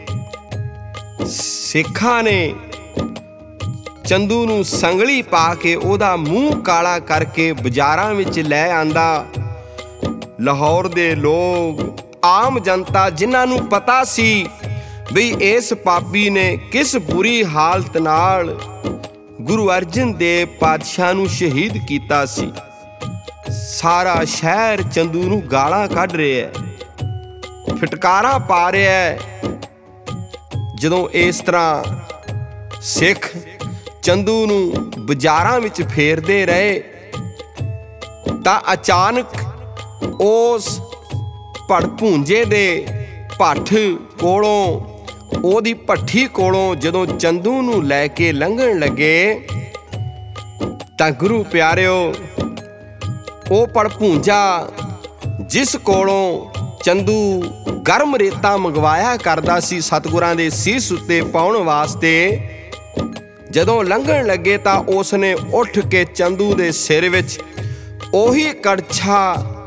ਸਿੱਖਾਂ ਨੇ ਚੰਦੂ ਨੂੰ ਸੰਗਲੀ ਪਾ ਕੇ ਉਹਦਾ ਮੂੰਹ ਕਾਲਾ ਕਰਕੇ ਬਾਜ਼ਾਰਾਂ ਵਿੱਚ ਲੈ ਆਂਦਾ। ਲਾਹੌਰ ਦੇ ਲੋਕ, ਆਮ ਜਨਤਾ, ਜਿਨ੍ਹਾਂ ਨੂੰ ਪਤਾ ਸੀ ਵੀ ਇਸ ਪਾਪੀ ਨੇ ਕਿਸ ਬੁਰੀ ਹਾਲਤ ਨਾਲ ਗੁਰੂ ਅਰਜਨ ਦੇਵ ਪਾਤਸ਼ਾਹ ਨੂੰ ਸ਼ਹੀਦ ਕੀਤਾ ਸੀ, ਸਾਰਾ ਸ਼ਹਿਰ ਚੰਦੂ ਨੂੰ ਗਾਲਾਂ ਕੱਢ ਰਿਹਾ, ਫਿਟਕਾਰਾਂ ਪਾ ਰਿਹਾ। ਜਦੋਂ ਇਸ ਤਰ੍ਹਾਂ ਸਿੱਖ ਚੰਦੂ ਨੂੰ ਬਾਜ਼ਾਰਾਂ ਵਿੱਚ ਫੇਰਦੇ ਰਹੇ ਤਾਂ ਅਚਾਨਕ ਉਸ ਭੜਭੂੰਜੇ ਦੇ ਭੱਠ ਕੋਲੋਂ, ਉਹਦੀ ਭੱਠੀ ਕੋਲੋਂ ਜਦੋਂ ਚੰਦੂ ਨੂੰ ਲੈ ਕੇ ਲੰਘਣ ਲੱਗੇ ਤਾਂ ਗੁਰੂ ਪਿਆਰਿਓ ਉਹ ਭੜਭੂੰਜਾ ਜਿਸ ਕੋਲੋਂ ਚੰਦੂ ਗਰਮ ਰੇਤਾ ਮੰਗਵਾਇਆ ਕਰਦਾ ਸੀ ਸਤਿਗੁਰਾਂ ਦੇ ਸੀਸ ਉੱਤੇ ਪਾਉਣ ਵਾਸਤੇ, ਜਦੋਂ ਲੰਘਣ ਲੱਗੇ ਤਾਂ ਉਸ ਨੇ ਉੱਠ ਕੇ ਚੰਦੂ ਦੇ ਸਿਰ ਵਿੱਚ ਉਹੀ ਕੜਛਾ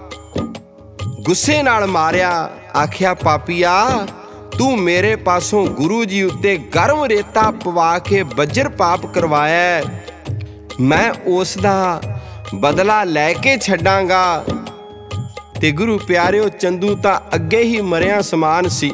ਗੁੱਸੇ ਨਾਲ ਮਾਰਿਆ। ਆਖਿਆ, ਪਾਪੀਆ, ਤੂੰ ਮੇਰੇ ਪਾਸੋਂ ਗੁਰੂ ਜੀ ਉੱਤੇ ਗਰਮ ਰੇਤਾ ਪਵਾ ਕੇ ਬੱਜਰ ਪਾਪ ਕਰਵਾਇਆ, ਮੈਂ ਉਸ ਦਾ ਬਦਲਾ ਲੈ ਕੇ ਛੱਡਾਂਗਾ। ਤੇ ਗੁਰੂ ਪਿਆਰਿਓ ਚੰਦੂ ਤਾਂ ਅੱਗੇ ਹੀ ਮਰਿਆ ਸਮਾਨ ਸੀ।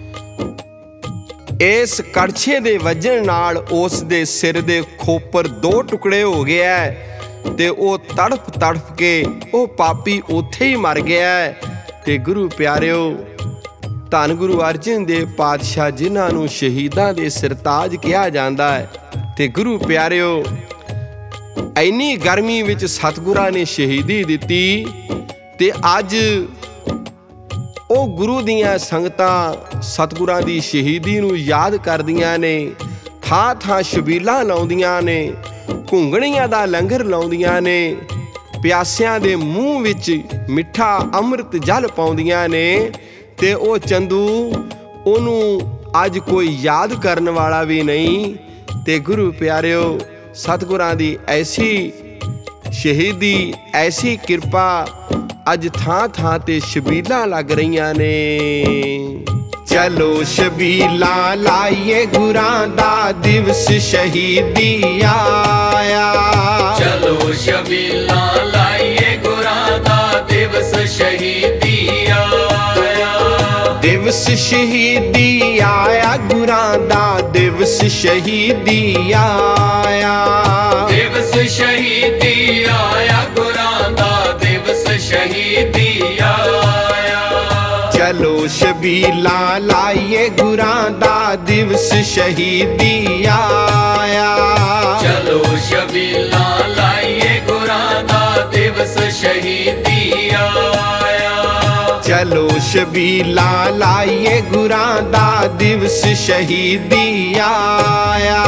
ਇਸ ਕੜਛੇ ਦੇ ਵੱਜਣ ਨਾਲ ਉਸ ਦੇ ਸਿਰ ਦੇ ਖੋਪਰ ਦੋ ਟੁਕੜੇ ਹੋ ਗਿਆ ਤੇ ਉਹ ਤੜਫ ਤੜਫ ਕੇ ਉਹ ਪਾਪੀ ਉੱਥੇ ਹੀ ਮਰ ਗਿਆ। ਤੇ ਗੁਰੂ ਪਿਆਰਿਓ ਧੰਨ ਗੁਰੂ ਅਰਜਨ ਦੇਵ ਪਾਤਸ਼ਾਹ, ਜਿਨ੍ਹਾਂ ਨੂੰ ਸ਼ਹੀਦਾਂ ਦੇ ਸਿਰਤਾਜ ਕਿਹਾ ਜਾਂਦਾ ਹੈ, ਤੇ ਗੁਰੂ ਪਿਆਰਿਓ ਇੰਨੀ ਗਰਮੀ ਵਿੱਚ ਸਤਿਗੁਰਾਂ ਨੇ ਸ਼ਹੀਦੀ ਦਿੱਤੀ। ਤੇ ਅੱਜ ਉਹ ਗੁਰੂ ਦੀਆਂ ਸੰਗਤਾਂ ਸਤਿਗੁਰਾਂ ਦੀ ਸ਼ਹੀਦੀ ਨੂੰ ਯਾਦ ਕਰਦੀਆਂ ਨੇ, ਥਾਂ ਥਾਂ ਛਬੀਲਾਂ ਲਾਉਂਦੀਆਂ ਨੇ, ਘੁੰਗਣੀਆਂ ਦਾ ਲੰਗਰ ਲਾਉਂਦੀਆਂ ਨੇ, ਪਿਆਸਿਆਂ ਦੇ ਮੂੰਹ ਵਿੱਚ ਮਿੱਠਾ ਅੰਮ੍ਰਿਤ ਜਲ ਪਾਉਂਦੀਆਂ ਨੇ। ਤੇ ਉਹ ਚੰਦੂ, ਉਹਨੂੰ ਅੱਜ ਕੋਈ ਯਾਦ ਕਰਨ ਵਾਲਾ ਵੀ ਨਹੀਂ। ਤੇ ਗੁਰੂ ਪਿਆਰਿਓ ਸਤਿਗੁਰਾਂ ਦੀ ਐਸੀ ਸ਼ਹੀਦੀ, ਐਸੀ ਕਿਰਪਾ, ਅੱਜ ਥਾਂ ਥਾਂ ਤੇ ਛਬੀਲਾਂ ਲੱਗ ਰਹੀਆਂ ਨੇ। ਚਲੋ ਛਬੀਲਾਂ ਲਾਈਏ, ਗੁਰਾਂ ਦਾ ਦਿਵਸ ਸ਼ਹੀਦੀ ਆਇਆ। ਚਲੋ ਛਬੀਲਾਂ ਲਾਈਏ, ਗੁਰਾਂ ਦਾ ਦਿਵਸ ਸ਼ਹੀਦੀ ਆਇਆ। ਦਿਵਸ ਸ਼ਹੀਦੀ ਆਇਆ, ਗੁਰਾਂ ਦਾ ਦਿਵਸ ਸ਼ਹੀਦੀ ਆਇਆ। ਦਿਵਸ ਸ਼ਹੀਦੀ ਆਇਆ, ਗੁਰਾਂ ਦਾ ਦਿਵਸ ਸ਼ਹੀਦੀ ਆਇਆ। ਚਲੋ ਛਬੀਲਾਂ ਲਾਈਏ, ਗੁਰਾਂ ਦਾ ਦਿਵਸ ਸ਼ਹੀਦੀ ਆਇਆ। ਚਲੋ ਛਬੀਲਾਂ ਲਾਈਏ, ਗੁਰਾਂ ਦਾ ਦਿਵਸ ਸ਼ਹੀਦੀ ਆਇਆ। ਚਲੋ ਛਬੀਲਾਂ ਲਾਈਏ, ਗੁਰਾਂ ਦਾ ਦਿਵਸ ਸ਼ਹੀਦੀ ਆਇਆ।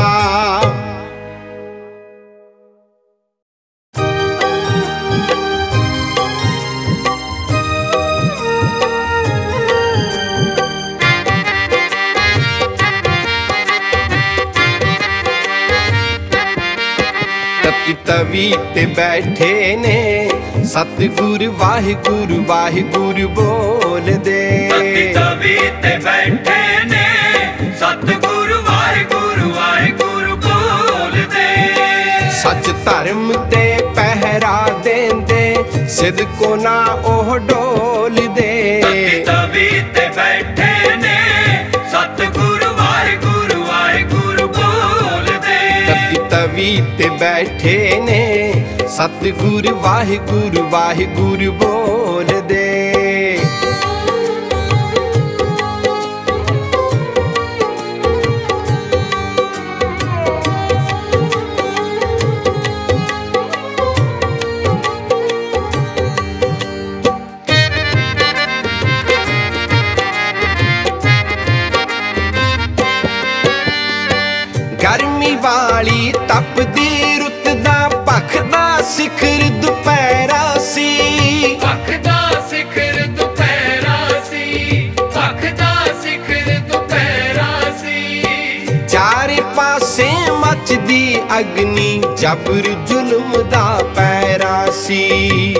ਤਵੀ ਤੇ ਬੈਠੇ ਨੇ ਸਤਿਗੁਰ ਵਾਹਿਗੁਰੂ ਵਾਹਿਗੁਰੂ ਬੋਲਦੇ। ਤਵੀ ਤੇ ਬੈਠੇ ਨੇ ਸਤਿਗੁਰ ਵਾਹਿਗੁਰੂ ਵਾਹਿਗੁਰੂ ਬੋਲਦੇ। ਸੱਚ ਧਰਮ ਤੇ ਪਹਿਰਾ ਦੇਂਦੇ, ਸਿਦਕੋ ਨਾ ਉਹ ਡੋਲਦੇ। ਤਵੀ ਤੇ ਬੈਠੇ ਨੇ ਸਤਿਗੁਰ ਵਾਹਿਗੁਰੂ ਵਾਹਿਗੁਰੂ ਬੋਲਦੇ। ਤਵੀ ਤੇ ਬੈਠੇ ਨੇ ਸਤਿਗੁਰ ਵਾਹਿਗੁਰੂ ਵਾਹਿਗੁਰੂ ਬੋਲਦੇ। ਗਰਮੀ ਵਾਲੀ ਤਪਦੀ ਰੁੱਤ ਦਾ ਭਖਦਾ ਸਿਖਰ ਦੁਪਹਿਰਾ ਸੀ। ਭਖਦਾ ਸਿਖਰ ਦੁਪਹਿਰਾ ਸੀ, ਭਖਦਾ ਸਿਖਰ ਦੁਪਹਿਰਾ ਸੀ। ਚਾਰੇ ਪਾਸੇ ਮੱਚਦੀ ਅਗਨੀ ਜਬਰ ਜ਼ੁਲਮ ਦਾ ਪਹਿਰਾ ਸੀ।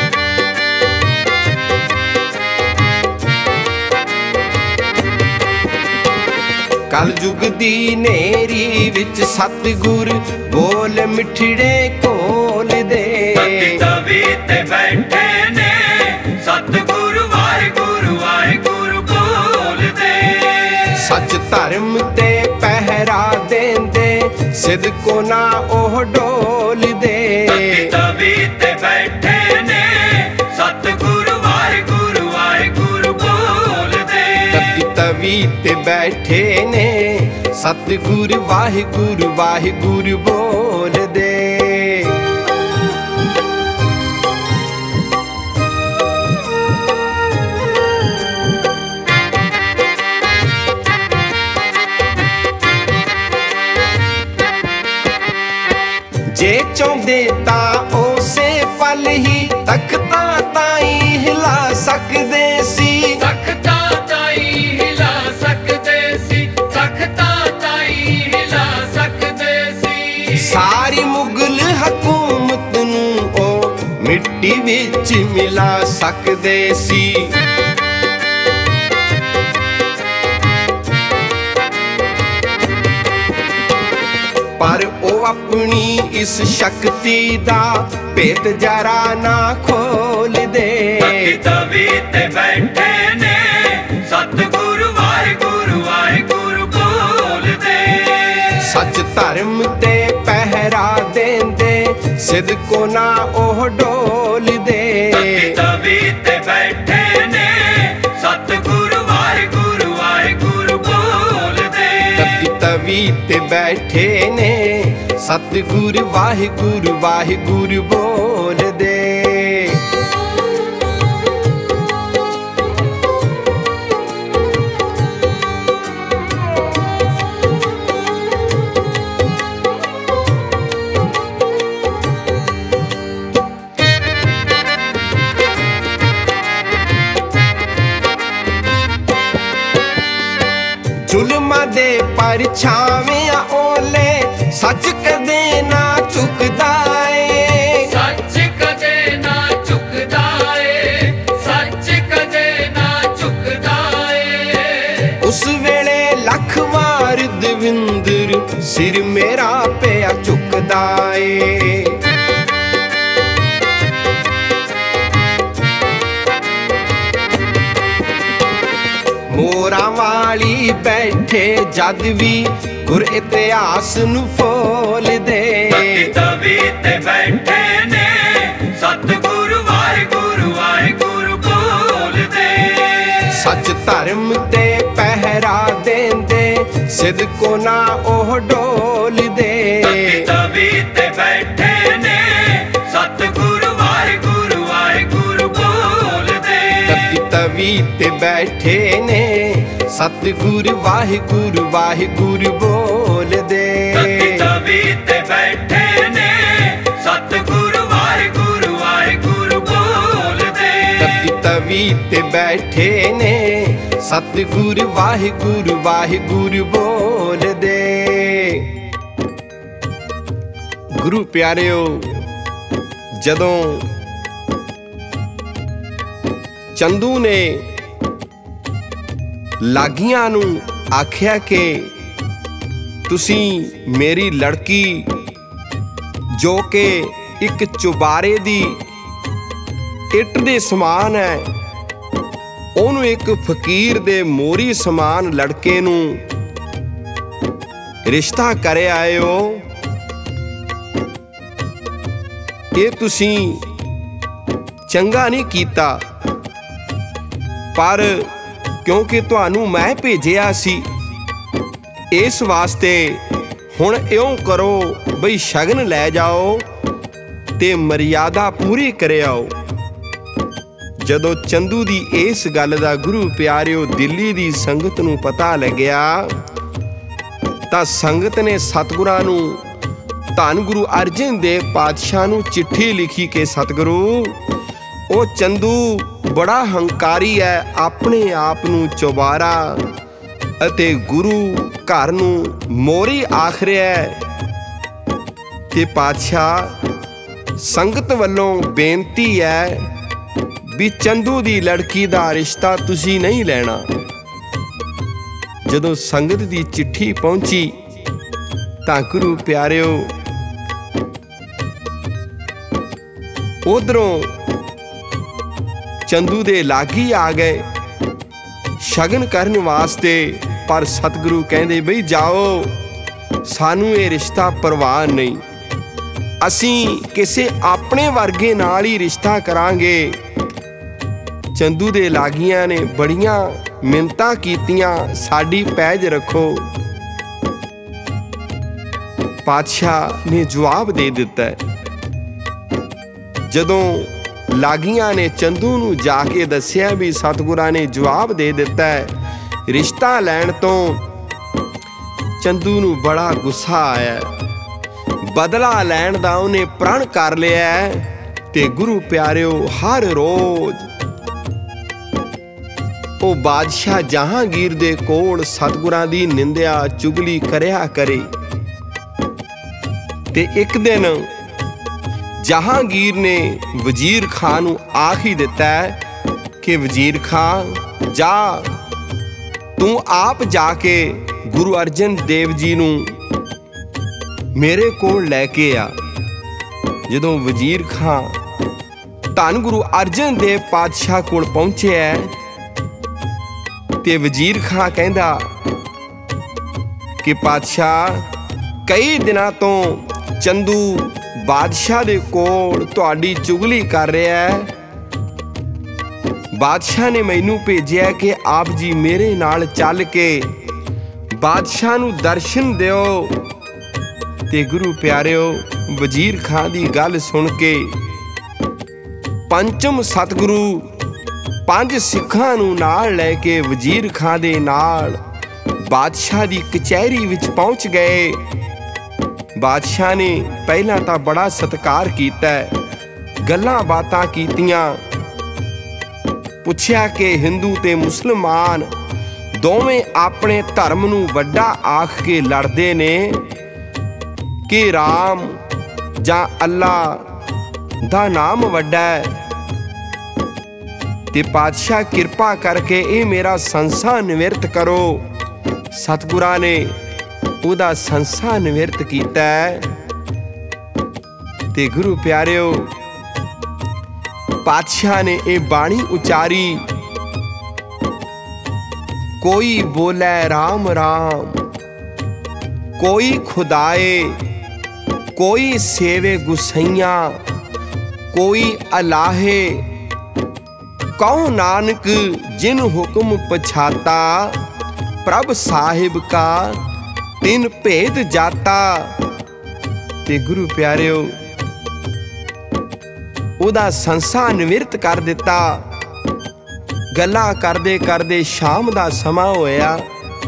ਕਲ ਯੁਗ ਦੀ ਨੇਰੀ ਵਿੱਚ ਸਤਿਗੁਰ ਬੋਲ ਮਿੱਠੜੇ ਘੋਲ ਦੇ। ਤਵੀ ਤੇ ਬੈਠੇ ਨੇ ਸਤਿਗੁਰ ਵਾਹਿਗੁਰੂ ਵਾਹਿਗੁਰੂ ਬੋਲਦੇ। ਸੱਚ ਧਰਮ ਤੇ ਪਹਿਰਾ ਦੇਂਦੇ ਸਿਦਕੋ ਨਾ ਉਹ ਡੋਲਦੇ। ਤਵੀ ਤੇ ਬੈਠੇ ਨੇ ਸਤਿਗੁਰ ਵਾਹਿਗੁਰੂ ਵਾਹਿਗੁਰੂ ਬੋਲਦੇ। ਤਵੀ ਤੇ ਬੈਠੇ ਨੇ ਸਤਿਗੁਰ ਵਾਹਿਗੁਰੂ ਵਾਹਿਗੁਰੂ ਬੋਲਦੇ। ਜੇ ਚਾਹੁੰਦੇ ਤਾਂ ਉਸੇ ਪਲ ਹੀ ਤਖਤਾਂ ਤਾਈਂ ਹਿਲਾ ਸਕਦੇ ਸੀ। ਤਖਤਾਂ ਤਾਈਂ ਹਿਲਾ ਸਕਦੇ ਸੀ, ਤਖਤਾਂ ਤਾਈਂ ਹਿਲਾ ਸਕਦੇ ਸੀ। ਸਾਰੀ ਮੁਗਲ ਹਕੂਮਤ ਨੂੰ ਉਹ ਮਿੱਟੀ ਵਿੱਚ ਮਿਲਾ ਸਕਦੇ ਸੀ। ਪਰ ਉਹ ਆਪਣੀ ਇਸ ਸ਼ਕਤੀ ਦਾ ਭੇਤ ਜਰਾ ਨਾ ਖੋਲਦੇ। ਤਵੀ ਤੇ ਬੈਠੇ ਨੇ ਸਤਿਗੁਰ ਵਾਹਿਗੁਰੂ ਵਾਹਿਗੁਰੂ ਬੋਲਦੇ। ਸੱਚ ਧਰਮ ਤੇ ਪਹਿਰਾ ਦੇਂਦੇ ਸਿਦਕੋ ਨਾ ਉਹ ਡੋਲਦੇ। ਤਵੀ ਤੇ ਬੈਠੇ ਨੇ ਸਤਿਗੁਰ ਵਾਹਿਗੁਰੂ ਵਾਹਿਗੁਰੂ ਬੋਲਦੇ। ਤਵੀ ਤੇ ਬੈਠੇ ਨੇ ਸਤਿਗੁਰ ਵਾਹਿਗੁਰੂ ਵਾਹਿਗੁਰੂ ਬੋਲਦੇ। ਜ਼ੁਲਮਾਂ ਦੇ ਪਰਛਾਵੇਂ ਓਲੇ ਸੱਚ ਕਦੇ ਨਾ ਝੁਕਦਾ ਏ। ਸੱਚ ਕਦੇ ਨਾ ਝੁਕਦਾ ਏ, ਸੱਚ ਕਦੇ ਨਾ ਝੁਕਦਾ ਏ। ਉਸ ਵੇਲੇ ਲੱਖ ਵਾਰ ਦਵਿੰਦਰ ਸਿਰ ਮੇਰਾ ਪਿਆ ਝੁਕਦਾ ਏ। ਮੋਰਾਂ ਵਾਲੀ ਬੈਠੇ ਜਦ ਵੀ ਗੁਰ ਇਤਿਹਾਸ ਨੂੰ ਫੋਲਦੇ। ਤਵੀ ਤੇ ਬੈਠੇ ਨੇ ਸਤਿਗੁਰ ਵਾਹਿਗੁਰੂ ਵਾਹਿਗੁਰੂ ਬੋਲਦੇ। ਸੱਚ ਧਰਮ ਤੇ ਪਹਿਰਾ ਦੇਂਦੇ ਸਿਦਕੋ ਨਾ ਉਹ ਡੋਲਦੇ। ਤਵੀ ਤੇ ਬੈਠੇ ਨੇ ਸਤਿਗੁਰ ਵਾਹਿਗੁਰੂ ਵਾਹਿਗੁਰੂ ਬੋਲਦੇ। ਤਵੀ ਤੇ ਬੈਠੇ ਨੇ ਸਤਿਗੁਰ ਵਾਹਿਗੁਰੂ ਵਾਹਿਗੁਰੂ ਬੋਲਦੇ। ਤਵੀ ਤੇ ਬੈਠੇ ਨੇ ਸਤਿਗੁਰ ਵਾਹਿਗੁਰੂ ਵਾਹਿਗੁਰੂ ਬੋਲਦੇ। ਤਵੀ ਤੇ ਬੈਠੇ ਨੇ ਸਤਿਗੁਰ ਵਾਹਿਗੁਰੂ ਵਾਹਿਗੁਰੂ ਬੋਲਦੇ। ਗੁਰੂ ਪਿਆਰਿਓ, ਜਦੋਂ ਚੰਦੂ ਨੇ ਲਾਗੀਆਂ ਨੂੰ ਆਖਿਆ ਕਿ ਤੁਸੀਂ ਮੇਰੀ ਲੜਕੀ ਜੋ ਕਿ ਇੱਕ ਚੁਬਾਰੇ ਦੀ ਇੱਟ ਦੇ ਸਮਾਨ ਹੈ, ਉਹਨੂੰ ਇੱਕ ਫਕੀਰ ਦੇ ਮੋਰੀ ਸਮਾਨ ਲੜਕੇ ਨੂੰ ਰਿਸ਼ਤਾ ਕਰ ਆਏ ਹੋ, ਇਹ ਤੁਸੀਂ ਚੰਗਾ ਨਹੀਂ ਕੀਤਾ। ਪਰ ਕਿਉਂਕਿ ਤੁਹਾਨੂੰ ਮੈਂ ਭੇਜਿਆ ਸੀ, ਇਸ ਵਾਸਤੇ ਹੁਣ ਇਉਂ ਕਰੋ ਬਈ ਸ਼ਗਨ ਲੈ ਜਾਓ ਤੇ ਮਰਿਆਦਾ ਪੂਰੀ ਕਰ ਆਓ। ਜਦੋਂ ਚੰਦੂ ਦੀ ਇਸ ਗੱਲ ਦਾ ਗੁਰੂ ਪਿਆਰਿਓ ਦਿੱਲੀ ਦੀ ਸੰਗਤ ਨੂੰ ਪਤਾ ਲੱਗਿਆ ਤਾਂ ਸੰਗਤ ਨੇ ਸਤਿਗੁਰਾਂ ਨੂੰ ਧੰਨ ਗੁਰੂ ਅਰਜਨ ਦੇਵ ਪਾਤਸ਼ਾਹ ਨੂੰ ਚਿੱਠੀ ਲਿਖੀ ਕਿ ਸਤਿਗੁਰੂ, ਉਹ ਚੰਦੂ ਬੜਾ ਹੰਕਾਰੀ ਹੈ, ਆਪਣੇ ਆਪ ਨੂੰ ਚੁਬਾਰਾ ਅਤੇ ਗੁਰੂ ਘਰ ਨੂੰ ਮੋਰੀ ਆਖ ਰਿਹਾ ਹੈ। ਤੇ ਪਾਤਸ਼ਾਹ ਸੰਗਤ ਵੱਲੋਂ ਬੇਨਤੀ ਹੈ ਵੀ ਚੰਦੂ ਦੀ ਲੜਕੀ ਦਾ ਰਿਸ਼ਤਾ ਤੁਸੀਂ ਨਹੀਂ ਲੈਣਾ। ਜਦੋਂ ਸੰਗਤ ਦੀ ਚਿੱਠੀ ਪਹੁੰਚੀ ਤਾਂ ਗੁਰੂ ਪਿਆਰਿਓ ਉਧਰੋਂ ਚੰਦੂ ਦੇ ਲਾਗੀ ਆ ਗਏ ਸ਼ਗਨ ਕਰਨ ਵਾਸਤੇ। ਪਰ ਸਤਿਗੁਰੂ ਕਹਿੰਦੇ ਬਈ ਜਾਓ, ਸਾਨੂੰ ਇਹ ਰਿਸ਼ਤਾ ਪ੍ਰਵਾਨ ਨਹੀਂ, ਅਸੀਂ ਕਿਸੇ ਆਪਣੇ ਵਰਗੇ ਨਾਲ ਹੀ ਰਿਸ਼ਤਾ ਕਰਾਂਗੇ। ਚੰਦੂ ਦੇ ਲਾਗੀਆਂ ਨੇ ਬੜੀਆਂ ਮਿੰਨਤਾਂ ਕੀਤੀਆਂ, ਸਾਡੀ ਪੈਜ ਰੱਖੋ। ਪਾਤਸ਼ਾਹ ਨੇ ਜਵਾਬ ਦੇ ਦਿੱਤਾ। ਜਦੋਂ ਲਾਗੀਆਂ ਨੇ ਚੰਦੂ ਨੂੰ ਜਾ ਕੇ ਦੱਸਿਆ ਵੀ ਸਤਿਗੁਰਾਂ ਨੇ ਜਵਾਬ ਦੇ ਦਿੱਤਾ ਹੈ ਰਿਸ਼ਤਾ ਲੈਣ ਤੋਂ, ਚੰਦੂ ਨੂੰ ਬੜਾ ਗੁੱਸਾ ਆਇਆ। ਬਦਲਾ ਲੈਣ ਦਾ ਉਹਨੇ ਪ੍ਰਣ ਕਰ ਲਿਆ। ਤੇ ਗੁਰੂ ਪਿਆਰਿਓ ਹਰ ਰੋਜ਼ ਉਹ ਬਾਦਸ਼ਾਹ ਜਹਾਂਗੀਰ ਦੇ ਕੋਲ ਸਤਿਗੁਰਾਂ ਦੀ ਨਿੰਦਿਆ ਚੁਗਲੀ ਕਰਿਆ ਕਰੇ। ਤੇ ਇੱਕ ਦਿਨ ਜਹਾਂਗੀਰ ਨੇ ਵਜ਼ੀਰ ਖਾਨ ਨੂੰ ਆਖ ਹੀ ਦਿੱਤਾ ਕਿ ਵਜ਼ੀਰ ਖਾਨ ਜਾ, ਤੂੰ ਆਪ ਜਾ ਕੇ ਗੁਰੂ ਅਰਜਨ ਦੇਵ ਜੀ ਨੂੰ ਮੇਰੇ ਕੋਲ ਲੈ ਕੇ ਆ। ਜਦੋਂ ਵਜ਼ੀਰ ਖਾਨ ਧੰਨ ਗੁਰੂ ਅਰਜਨ ਦੇਵ ਪਾਤਸ਼ਾਹ ਕੋਲ ਪਹੁੰਚਿਆ ਤੇ ਵਜ਼ੀਰ ਖਾਨ ਕਹਿੰਦਾ ਕਿ ਪਾਤਸ਼ਾਹ, ਕਈ ਦਿਨਾਂ ਤੋਂ ਚੰਦੂ ਬਾਦਸ਼ਾਹ ਦੇ ਕੋਲ ਤੁਹਾਡੀ ਚੁਗਲੀ ਕਰ ਰਿਹਾ ਹੈ। ਬਾਦਸ਼ਾਹ ਨੇ ਮੈਨੂੰ ਭੇਜਿਆ ਕਿ ਆਪ ਜੀ ਮੇਰੇ ਨਾਲ ਚੱਲ ਕੇ ਬਾਦਸ਼ਾਹ ਨੂੰ ਦਰਸ਼ਨ ਦਿਓ। ਤੇ ਗੁਰੂ ਪਿਆਰਿਓ ਵਜ਼ੀਰ ਖਾਨ ਦੀ ਗੱਲ ਸੁਣ ਕੇ ਪੰਚਮ ਸਤਿਗੁਰੂ ਪੰਜ ਸਿੱਖਾਂ ਨੂੰ ਨਾਲ ਲੈ ਕੇ ਵਜ਼ੀਰ ਖਾਨ ਦੇ ਨਾਲ ਬਾਦਸ਼ਾਹ ਦੀ ਕਚਹਿਰੀ ਵਿੱਚ ਪਹੁੰਚ ਗਏ। ਬਾਦਸ਼ਾਹ ਨੇ ਪਹਿਲਾਂ ਤਾਂ ਬੜਾ ਸਤਿਕਾਰ ਕੀਤਾ, ਗੱਲਾਂ ਬਾਤਾਂ ਕੀਤੀਆਂ, ਪੁੱਛਿਆ ਕਿ ਹਿੰਦੂ ਤੇ ਮੁਸਲਮਾਨ ਦੋਵੇਂ ਆਪਣੇ ਧਰਮ ਨੂੰ ਵੱਡਾ ਆਖ ਕੇ ਲੜਦੇ ਨੇ ਕਿ ਰਾਮ ਜਾਂ ਅੱਲਾ ਦਾ ਨਾਮ ਵੱਡਾ ਹੈ। ਤੇ ਪਾਤਸ਼ਾਹ ਕਿਰਪਾ ਕਰਕੇ ਇਹ ਮੇਰਾ ਸੰਸਾ ਨਿਵਰਤ ਕਰੋ। ਸਤਿਗੁਰਾਂ ਨੇ ਉਹਦਾ ਸੰਸਾ ਨਿਵਰਤ ਕੀਤਾ। ਤੇ ਗੁਰੂ ਪਿਆਰਿਓ ਪਾਤਸ਼ਾਹ ਨੇ ਇਹ ਬਾਣੀ ਉਚਾਰੀ, ਕੋਈ ਬੋਲੇ ਰਾਮ ਰਾਮ, ਕੋਈ ਖੁਦਾਏ, ਕੋਈ ਸੇਵੇ ਗੁਸਈਆਂ, ਕੋਈ ਅਲਾਹੇ, ਕਉ ਨਾਨਕ ਜਿਨ ਹੁਕਮ ਪਛਾਤਾ, ਪ੍ਰਭ ਸਾਹਿਬ ਕਾ ਤਿਨ ਭੇਦ ਜਾਤਾ। ਤੇ ਗੁਰੂ ਪਿਆਰਿਓ ਉਹਦਾ ਸੰਸਾ ਨਿਵਰਤ ਕਰ ਦਿੱਤਾ। ਗੱਲਾਂ ਕਰਦੇ ਕਰਦੇ ਸ਼ਾਮ ਦਾ ਸਮਾਂ ਹੋਇਆ,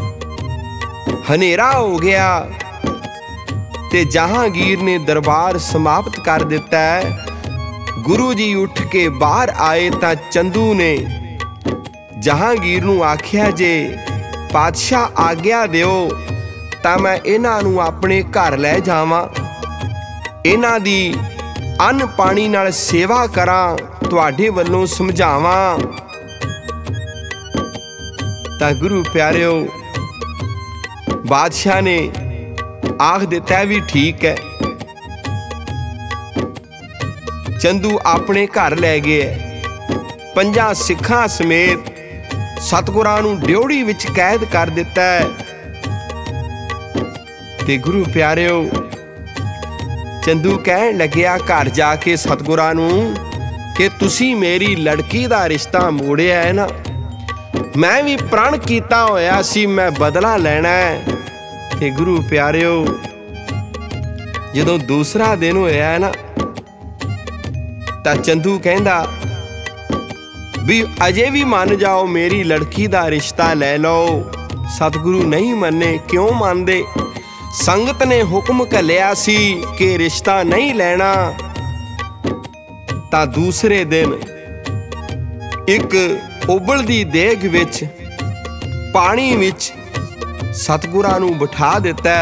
ਹਨੇਰਾ ਹੋ ਗਿਆ ਤੇ ਜਹਾਂਗੀਰ ਨੇ ਦਰਬਾਰ ਸਮਾਪਤ ਕਰ ਦਿੱਤਾ। ਗੁਰੂ ਜੀ ਉੱਠ ਕੇ ਬਾਹਰ ਆਏ ਤਾਂ ਚੰਦੂ ਨੇ ਜਹਾਂਗੀਰ ਨੂੰ ਆਖਿਆ, ਜੇ ਪਾਤਸ਼ਾਹ ਆਗਿਆ ਦਿਓ ਤਾਂ ਮੈਂ ਇਹਨਾਂ ਨੂੰ ਆਪਣੇ ਘਰ ਲੈ ਜਾਵਾਂ, ਇਹਨਾਂ ਦੀ ਅੰਨ ਪਾਣੀ ਨਾਲ ਸੇਵਾ ਕਰਾਂ, ਤੁਹਾਡੇ ਵੱਲੋਂ ਸਮਝਾਵਾਂ। ਤਾਂ ਗੁਰੂ ਪਿਆਰਿਓ ਬਾਦਸ਼ਾਹ ਨੇ ਆਖ ਦਿੱਤਾ ਵੀ ਠੀਕ ਹੈ। ਚੰਦੂ ਆਪਣੇ ਘਰ ਲੈ ਗਏ। ਪੰਜਾਂ ਸਿੱਖਾਂ ਸਮੇਤ ਸਤਿਗੁਰਾਂ ਨੂੰ ਡਿਉੜੀ ਵਿੱਚ ਕੈਦ ਕਰ ਦਿੱਤਾ। ਤੇ ਗੁਰੂ ਪਿਆਰਿਓ ਚੰਦੂ ਕਹਿਣ ਲੱਗਿਆ ਘਰ ਜਾ ਕੇ ਸਤਿਗੁਰਾਂ ਨੂੰ ਕਿ ਤੁਸੀਂ ਮੇਰੀ ਲੜਕੀ ਦਾ ਰਿਸ਼ਤਾ ਮੋੜਿਆ ਹੈ ਨਾ, ਮੈਂ ਵੀ ਪ੍ਰਣ ਕੀਤਾ ਹੋਇਆ ਸੀ, ਮੈਂ ਬਦਲਾ ਲੈਣਾ ਹੈ। ਤੇ ਗੁਰੂ ਪਿਆਰਿਓ ਜਦੋਂ ਦੂਸਰਾ ਦਿਨ ਹੋਇਆ ਨਾ ਤਾਂ ਚੰਦੂ ਕਹਿੰਦਾ ਵੀ ਅਜੇ ਵੀ ਮੰਨ ਜਾਓ, ਮੇਰੀ ਲੜਕੀ ਦਾ ਰਿਸ਼ਤਾ ਲੈ ਲਓ। ਸਤਿਗੁਰੂ ਨਹੀਂ ਮੰਨੇ। ਕਿਉਂ ਮੰਨਦੇ? ਸੰਗਤ ਨੇ ਹੁਕਮ ਘੱਲਿਆ ਸੀ ਕਿ ਰਿਸ਼ਤਾ ਨਹੀਂ ਲੈਣਾ। ਤਾਂ ਦੂਸਰੇ ਦਿਨ ਇੱਕ ਉਬਲਦੀ ਦੇਗ ਵਿੱਚ ਪਾਣੀ ਵਿੱਚ ਸਤਿਗੁਰਾਂ ਨੂੰ ਬਿਠਾ ਦਿੱਤਾ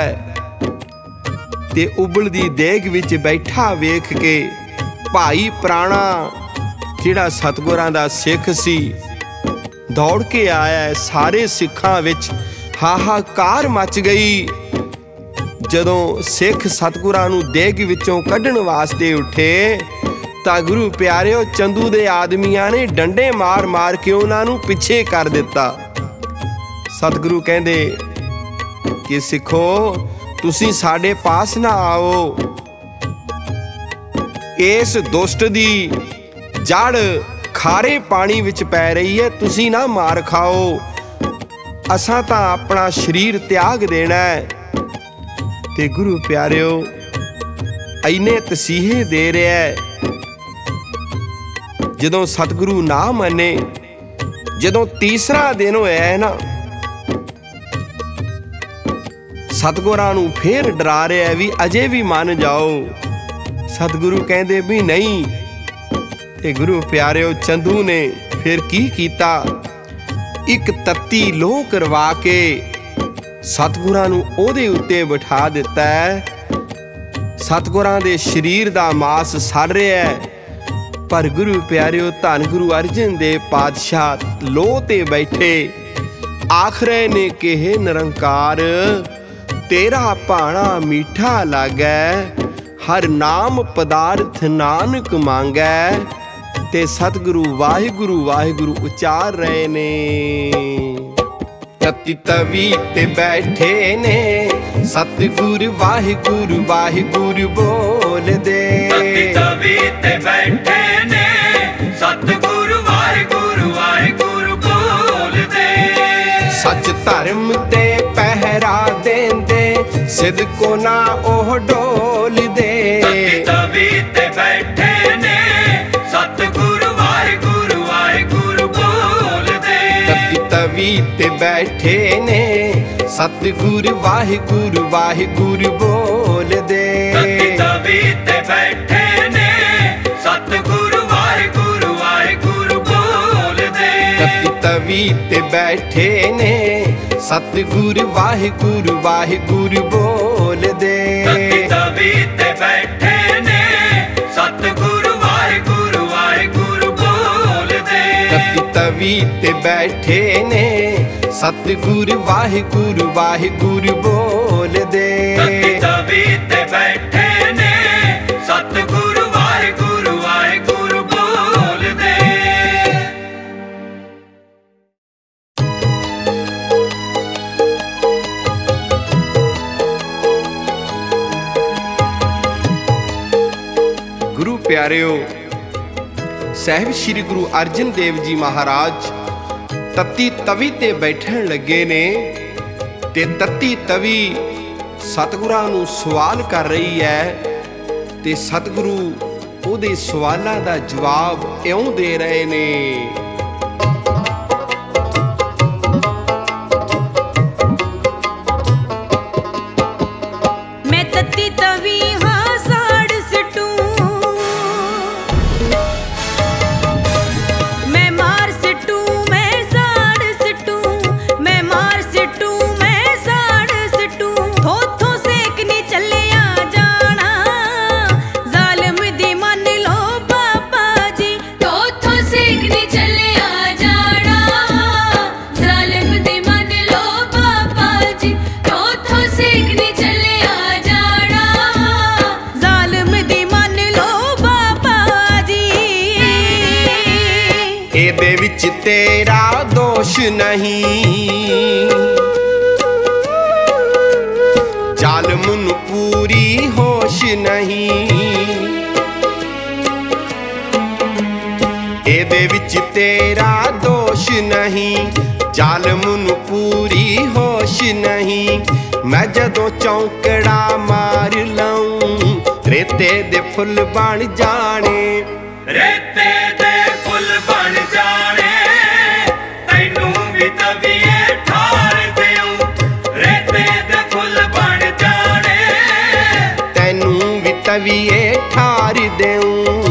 ਤੇ ਉਬਲਦੀ ਦੇਗ ਵਿੱਚ ਬੈਠਾ ਵੇਖ ਕੇ ਭਾਈ ਪ੍ਰਾਣਾ ਜਿਹੜਾ ਸਤਿਗੁਰਾਂ ਦਾ ਸਿੱਖ ਸੀ ਦੌੜ ਕੇ ਆਇਆ। ਸਾਰੇ ਸਿੱਖਾਂ ਵਿੱਚ ਹਾਹਾਕਾਰ ਮਚ ਗਈ। ਜਦੋਂ ਸਿੱਖ ਸਤਿਗੁਰਾਂ ਨੂੰ ਦੇਗ ਵਿੱਚੋਂ ਕੱਢਣ ਵਾਸਤੇ ਉੱਠੇ ਤਾਂ ਗੁਰੂ ਪਿਆਰਿਓ ਚੰਦੂ ਦੇ ਆਦਮੀਆਂ ਨੇ ਡੰਡੇ ਮਾਰ ਮਾਰ ਕੇ ਉਹਨਾਂ ਨੂੰ ਪਿੱਛੇ ਕਰ ਦਿੱਤਾ। ਸਤਿਗੁਰੂ ਕਹਿੰਦੇ ਕਿ ਸਿੱਖੋ ਤੁਸੀਂ ਸਾਡੇ ਪਾਸ ਨਾ ਆਓ। ਇਸ ਦੁਸ਼ਟ ਦੀ ਜੜ ਖਾਰੇ ਪਾਣੀ ਵਿੱਚ ਪੈ ਰਹੀ ਹੈ, ਤੁਸੀਂ ਨਾ ਮਾਰ ਖਾਓ। ਅਸਾਂ ਤਾਂ ਆਪਣਾ ਸਰੀਰ ਤਿਆਗ ਦੇਣਾ ਹੈ। ਤੇ ਗੁਰੂ ਪਿਆਰਿਓ ਇੰਨੇ ਤਸੀਹੇ ਦੇ ਰਿਹਾ। ਜਦੋਂ ਸਤਿਗੁਰੂ ਨਾ ਮੰਨੇ, ਜਦੋਂ ਤੀਸਰਾ ਦਿਨ ਹੋਇਆ ਨਾ, ਸਤਿਗੁਰਾਂ ਨੂੰ ਫੇਰ ਡਰਾ ਰਿਹਾ ਵੀ ਅਜੇ ਵੀ ਮੰਨ ਜਾਓ। ਸਤਿਗੁਰੂ ਕਹਿੰਦੇ ਵੀ ਨਹੀਂ। ਤੇ ਗੁਰੂ ਪਿਆਰਿਓ ਚੰਦੂ ਨੇ ਫਿਰ ਕੀ ਕੀਤਾ, ਇੱਕ ਤੱਤੀ ਲੋਹ ਕਰਵਾ ਕੇ ਸਤਿਗੁਰਾਂ ਨੂੰ ਉਹਦੇ ਉੱਤੇ ਬਿਠਾ ਦਿੱਤਾ। ਸਤਿਗੁਰਾਂ ਦੇ ਸਰੀਰ ਦਾ ਮਾਸ ਸੜ ਰਿਹਾ, ਪਰ ਗੁਰੂ ਪਿਆਰਿਓ ਧੰਨ ਗੁਰੂ ਅਰਜਨ ਦੇਵ ਪਾਤਸ਼ਾਹ ਲੋਹ ਤੇ ਬੈਠੇ ਆਖਰੇ ਨੇ ਕਿਹੇ ਨਿਰੰਕਾਰ ਤੇਰਾ ਭਾਣਾ ਮੀਠਾ ਲਾਗੈ, ਹਰ ਨਾਮ ਪਦਾਰਥ ਨਾਨਕ ਮੰਗੈ। ਤੇ ਸਤਿਗੁਰੂ ਵਾਹਿਗੁਰੂ ਵਾਹਿਗੁਰੂ ਉਚਾਰ ਰਹੇ ਨੇ। ਤਤੀ ਤਵੀ ਤੇ ਬੈਠੇ ਨੇ ਸਤਿਗੁਰ ਵਾਹਿਗੁਰੂ ਵਾਹਿਗੁਰੂ ਬੋਲਦੇ। ਤਤੀ ਤਵੀ ਤੇ ਬੈਠੇ ਨੇ ਸਤਿਗੁਰ ਵਾਹਿਗੁਰੂ ਵਾਹਿਗੁਰੂ ਬੋਲਦੇ। ਸੱਚ ਧਰਮ ਤੇ ਪਹਿਰਾ ਦੇਂਦੇ ਸਿਦਕੋ ਨਾ ਉਹ ਡੋਲਦੇ। ਤਤੀ ਤਵੀ ਤੇ ਬੈਠੇ ਨੇ ਸਤਿਗੁਰ ਵਾਹਿਗੁਰੂ ਵਾਹਿਗੁਰੂ ਬੋਲਦੇ। ਤਤੀ ਤਵੀ ਤੇ ਬੈਠੇ ਨੇ ਸਤਿਗੁਰ ਵਾਹਿਗੁਰੂ ਵਾਹਿਗੁਰੂ ਬੋਲਦੇ। ਤਤੀ ਤਵੀ ਤੇ ਬੈਠੇ ਨੇ ਸਤਿਗੁਰ ਵਾਹਿਗੁਰੂ ਵਾਹਿਗੁਰੂ ਬੋਲਦੇ। ਤਤੀ ਤਵੀ ਤੇ ਬੈਠੇ ਨੇ ਸਤਿਗੁਰ ਵਾਹਿਗੁਰੂ ਵਾਹਿਗੁਰੂ ਬੋਲਦੇ। ਤਤੀ ਤਵੀ ਤੇ ਬੈਠੇ ਨੇ ਸਤਿਗੁਰ ਵਾਹਿਗੁਰੂ ਵਾਹਿਗੁਰੂ ਬੋਲਦੇ। ਤਤੀ ਤਵੀ ਤੇ ਬੈਠੇ ਨੇ ਸਤਿਗੁਰ ਵਾਹਿਗੁਰੂ ਵਾਹਿਗੁਰੂ ਬੋਲਦੇ। ਤਤੀ ਤਵੀ ਤੇ ਬੈਠੇ ਨੇ ਸਤਿਗੁਰ ਵਾਹਿਗੁਰੂ ਵਾਹਿਗੁਰੂ ਬੋਲਦੇ। ਗੁਰੂ ਪਿਆਰਿਓ ਸਾਹਿਬ ਸ੍ਰੀ ਗੁਰੂ ਅਰਜਨ ਦੇਵ ਜੀ ਮਹਾਰਾਜ ਤਤੀ ਤਵੀ ਤੇ ਬੈਠਣ ਲੱਗੇ ਨੇ ਤੇ ਤਤੀ ਤਵੀ ਸਤਿਗੁਰਾਂ ਨੂੰ ਸਵਾਲ ਕਰ ਰਹੀ ਹੈ ਤੇ ਸਤਿਗੁਰੂ ਉਹਦੇ ਸਵਾਲਾਂ ਦਾ ਜਵਾਬ ਇਉਂ ਦੇ ਰਹੇ ਨੇ। ਮੈਂ ਤਤੀ ਤਵੀ ਹਾਂ ਸਾੜ ਸਿਟੂ, ਮੈਂ ਮਾਰ ਸਿਟੂ ਮੈਂ ਸਾੜ ਸਿਟੂ, ਮੈਂ ਮਾਰ ਸਿਟੂ ਮੈਂ ਸਾੜ ਸਿਟੂ। ਥੋਥੋਂ ਸੇਕ ਨੀ ਚੱਲਿਆ ਜਾਣਾ ਜ਼ਾਲਮ ਦੀ ਮੰਨ ਲੋ ਬਾਬਾ ਜੀ। ਥੋਥੋਂ ਸੇਕ ਨੀ ਚੱਲਿਆ ਜਾਣਾ ਜ਼ਾਲਮ ਦੀ ਮੰਨ ਲੋ ਬਾਬਾ ਜੀ। ਥੋਥੋਂ ਸੇਕ ਨੀ ਚੱਲਿਆ ਜਾਣਾ ਜ਼ਾਲਮ ਦੀ ਮੰਨ ਲੋ ਬਾਬਾ ਜੀ। ਇਹਦੇ ਵਿੱਚ ਤੇਰਾ ਦੋਸ਼ ਨਹੀਂ, ਜ਼ਾਲਮ ਨੂੰ ਪੂਰੀ ਹੋਸ਼ ਨਹੀਂ। ਇਹਦੇ ਵਿੱਚ ਤੇਰਾ ਦੋਸ਼ ਨਹੀਂ, ਜ਼ਾਲਮ ਨੂੰ ਪੂਰੀ ਹੋਸ਼ ਨਹੀਂ। ਮੈਂ ਜਦੋਂ ਚੌਂਕੜਾ ਮਾਰ ਲਊਂ ਰੇਤੇ ਦੇ ਫੁੱਲ ਬਣ ਜਾਣੇ। ਰੇਤੇ ਦੇ ਫੁੱਲ ਬਣ ਜਾਣੇ ਤੈਨੂੰ ਵੀ ਤਵੀਏ ਠਾਰ ਦਿਉ। ਰੇਤੇ ਦੇ ਫੁੱਲ ਬਣ ਜਾਣੇ तवीए ठार देऊं।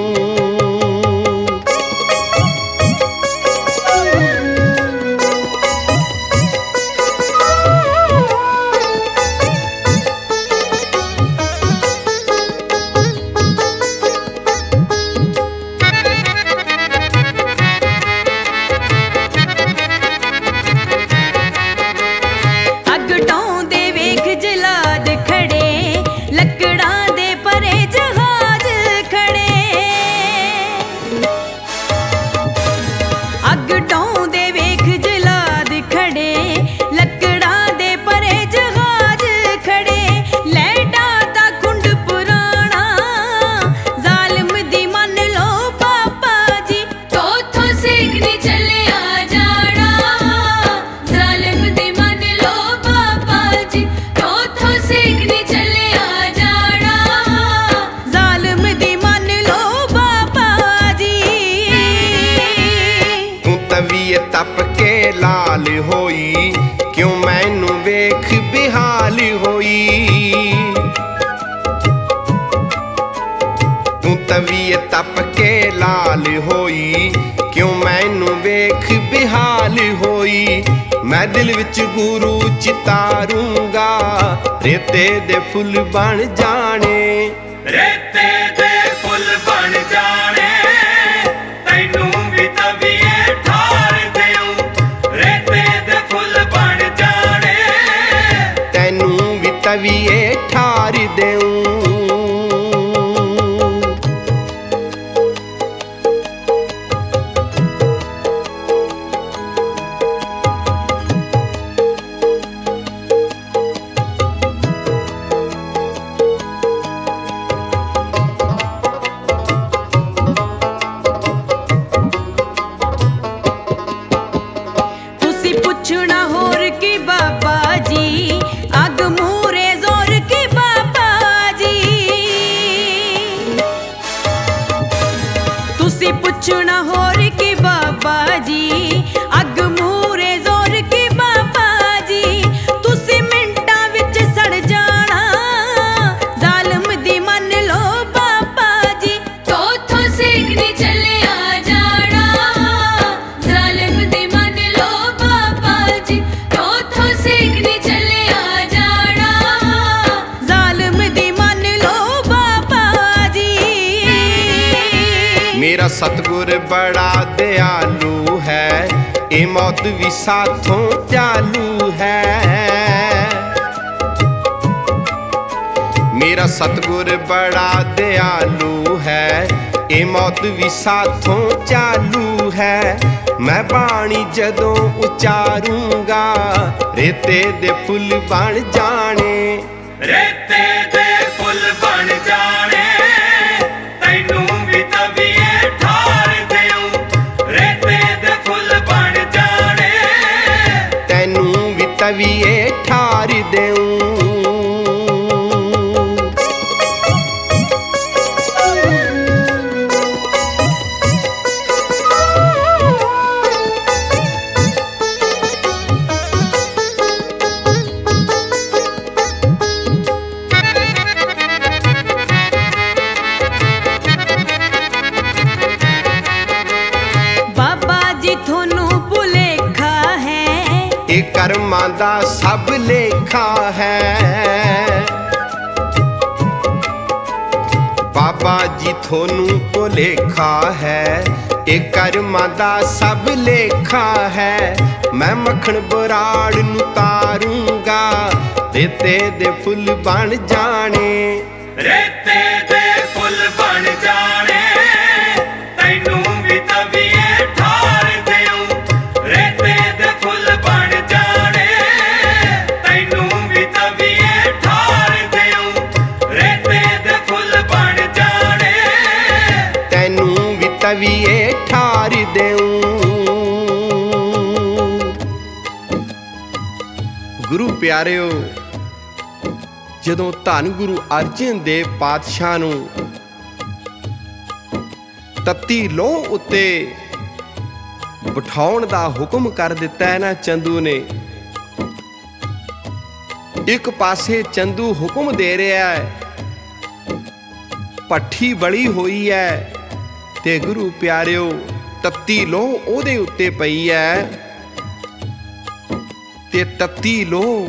तप के लाल होई क्यों मैनू वेख बेहाल होई। तू तवीए तप के लाल होई क्यों मैनू वेख बेहाल होई। मैं दिल विच गुरु चितारूंगा रेते दे फुल बन जाने। रेते दे फुल बन जाने तैनू भी तवीए ठार देऊं। रेते दे फुल बन जाने तैनू भी तवीए ठार देऊं। पुछना होर की बाबा जी अग मूरे जोर की बाबा जी। तुसी पुछना होर की बाबा जी अग मूरे जोर की बाबा जी। तुसी मिंटा विच सड़ जाना जालम दी मन लो बाबा जी। चौथों सेक नी चले आ जाना जालिम दी मन लो बाबा जी। चौथों सेक नी चले आ जाना जालिम दी मन लो बाबा जी। मेरा सतगुर बड़ा दयालु है ए मौत भी साथों चालू है। मेरा सतगुर बड़ा दयालु है ए मौत भी साथों चालू है। मैं बाणी जदों उचारूंगा रेते दे फुल बन जाने। रेते दे फुल बन जाने तैनू भी तवीए ठार देऊं। रेते दे फुल बन जाने तैनू भी तवीए ठार देऊं। बाबा जी थोनू भुलेखा है ए कर्मां दा सब लेखा है। बाबा जी थोनू भुलेखा है ए कर्मां दा सब लेखा है। मैं मक्खन बराड़ नू तारूंगा रेते दे फुल बन जाने। रेते दे फुल बन जाने तैनू भी तवीए ठार देऊं। रेते दे फुल बन जाने तैनू भी तवीए ठार देऊं। रेते दे फुल बन जाने तैनू भी तवीए ठार देऊं। गुरु प्यारिओ ਜਦੋਂ ਧੰਨ ਗੁਰੂ ਅਰਜਨ ਦੇਵ ਪਾਤਸ਼ਾਹ ਨੂੰ ਤੱਤੀ ਲੋਹ ਉੱਤੇ ਬਿਠਾਉਣ ਦਾ ਹੁਕਮ ਕਰ ਦਿੱਤਾ ਹੈ ਨਾ ਚੰਦੂ ਨੇ। ਇੱਕ ਪਾਸੇ ਚੰਦੂ ਹੁਕਮ ਦੇ ਰਿਹਾ ਹੈ ਪੱਠੀ ਬਲੀ ਹੋਈ ਹੈ ਤੇ ਗੁਰੂ ਪਿਆਰਿਓ ਤੱਤੀ ਲੋਹ ਉਹਦੇ ਉੱਤੇ ਪਈ ਹੈ ਤੇ ਤੱਤੀ ਲੋਹ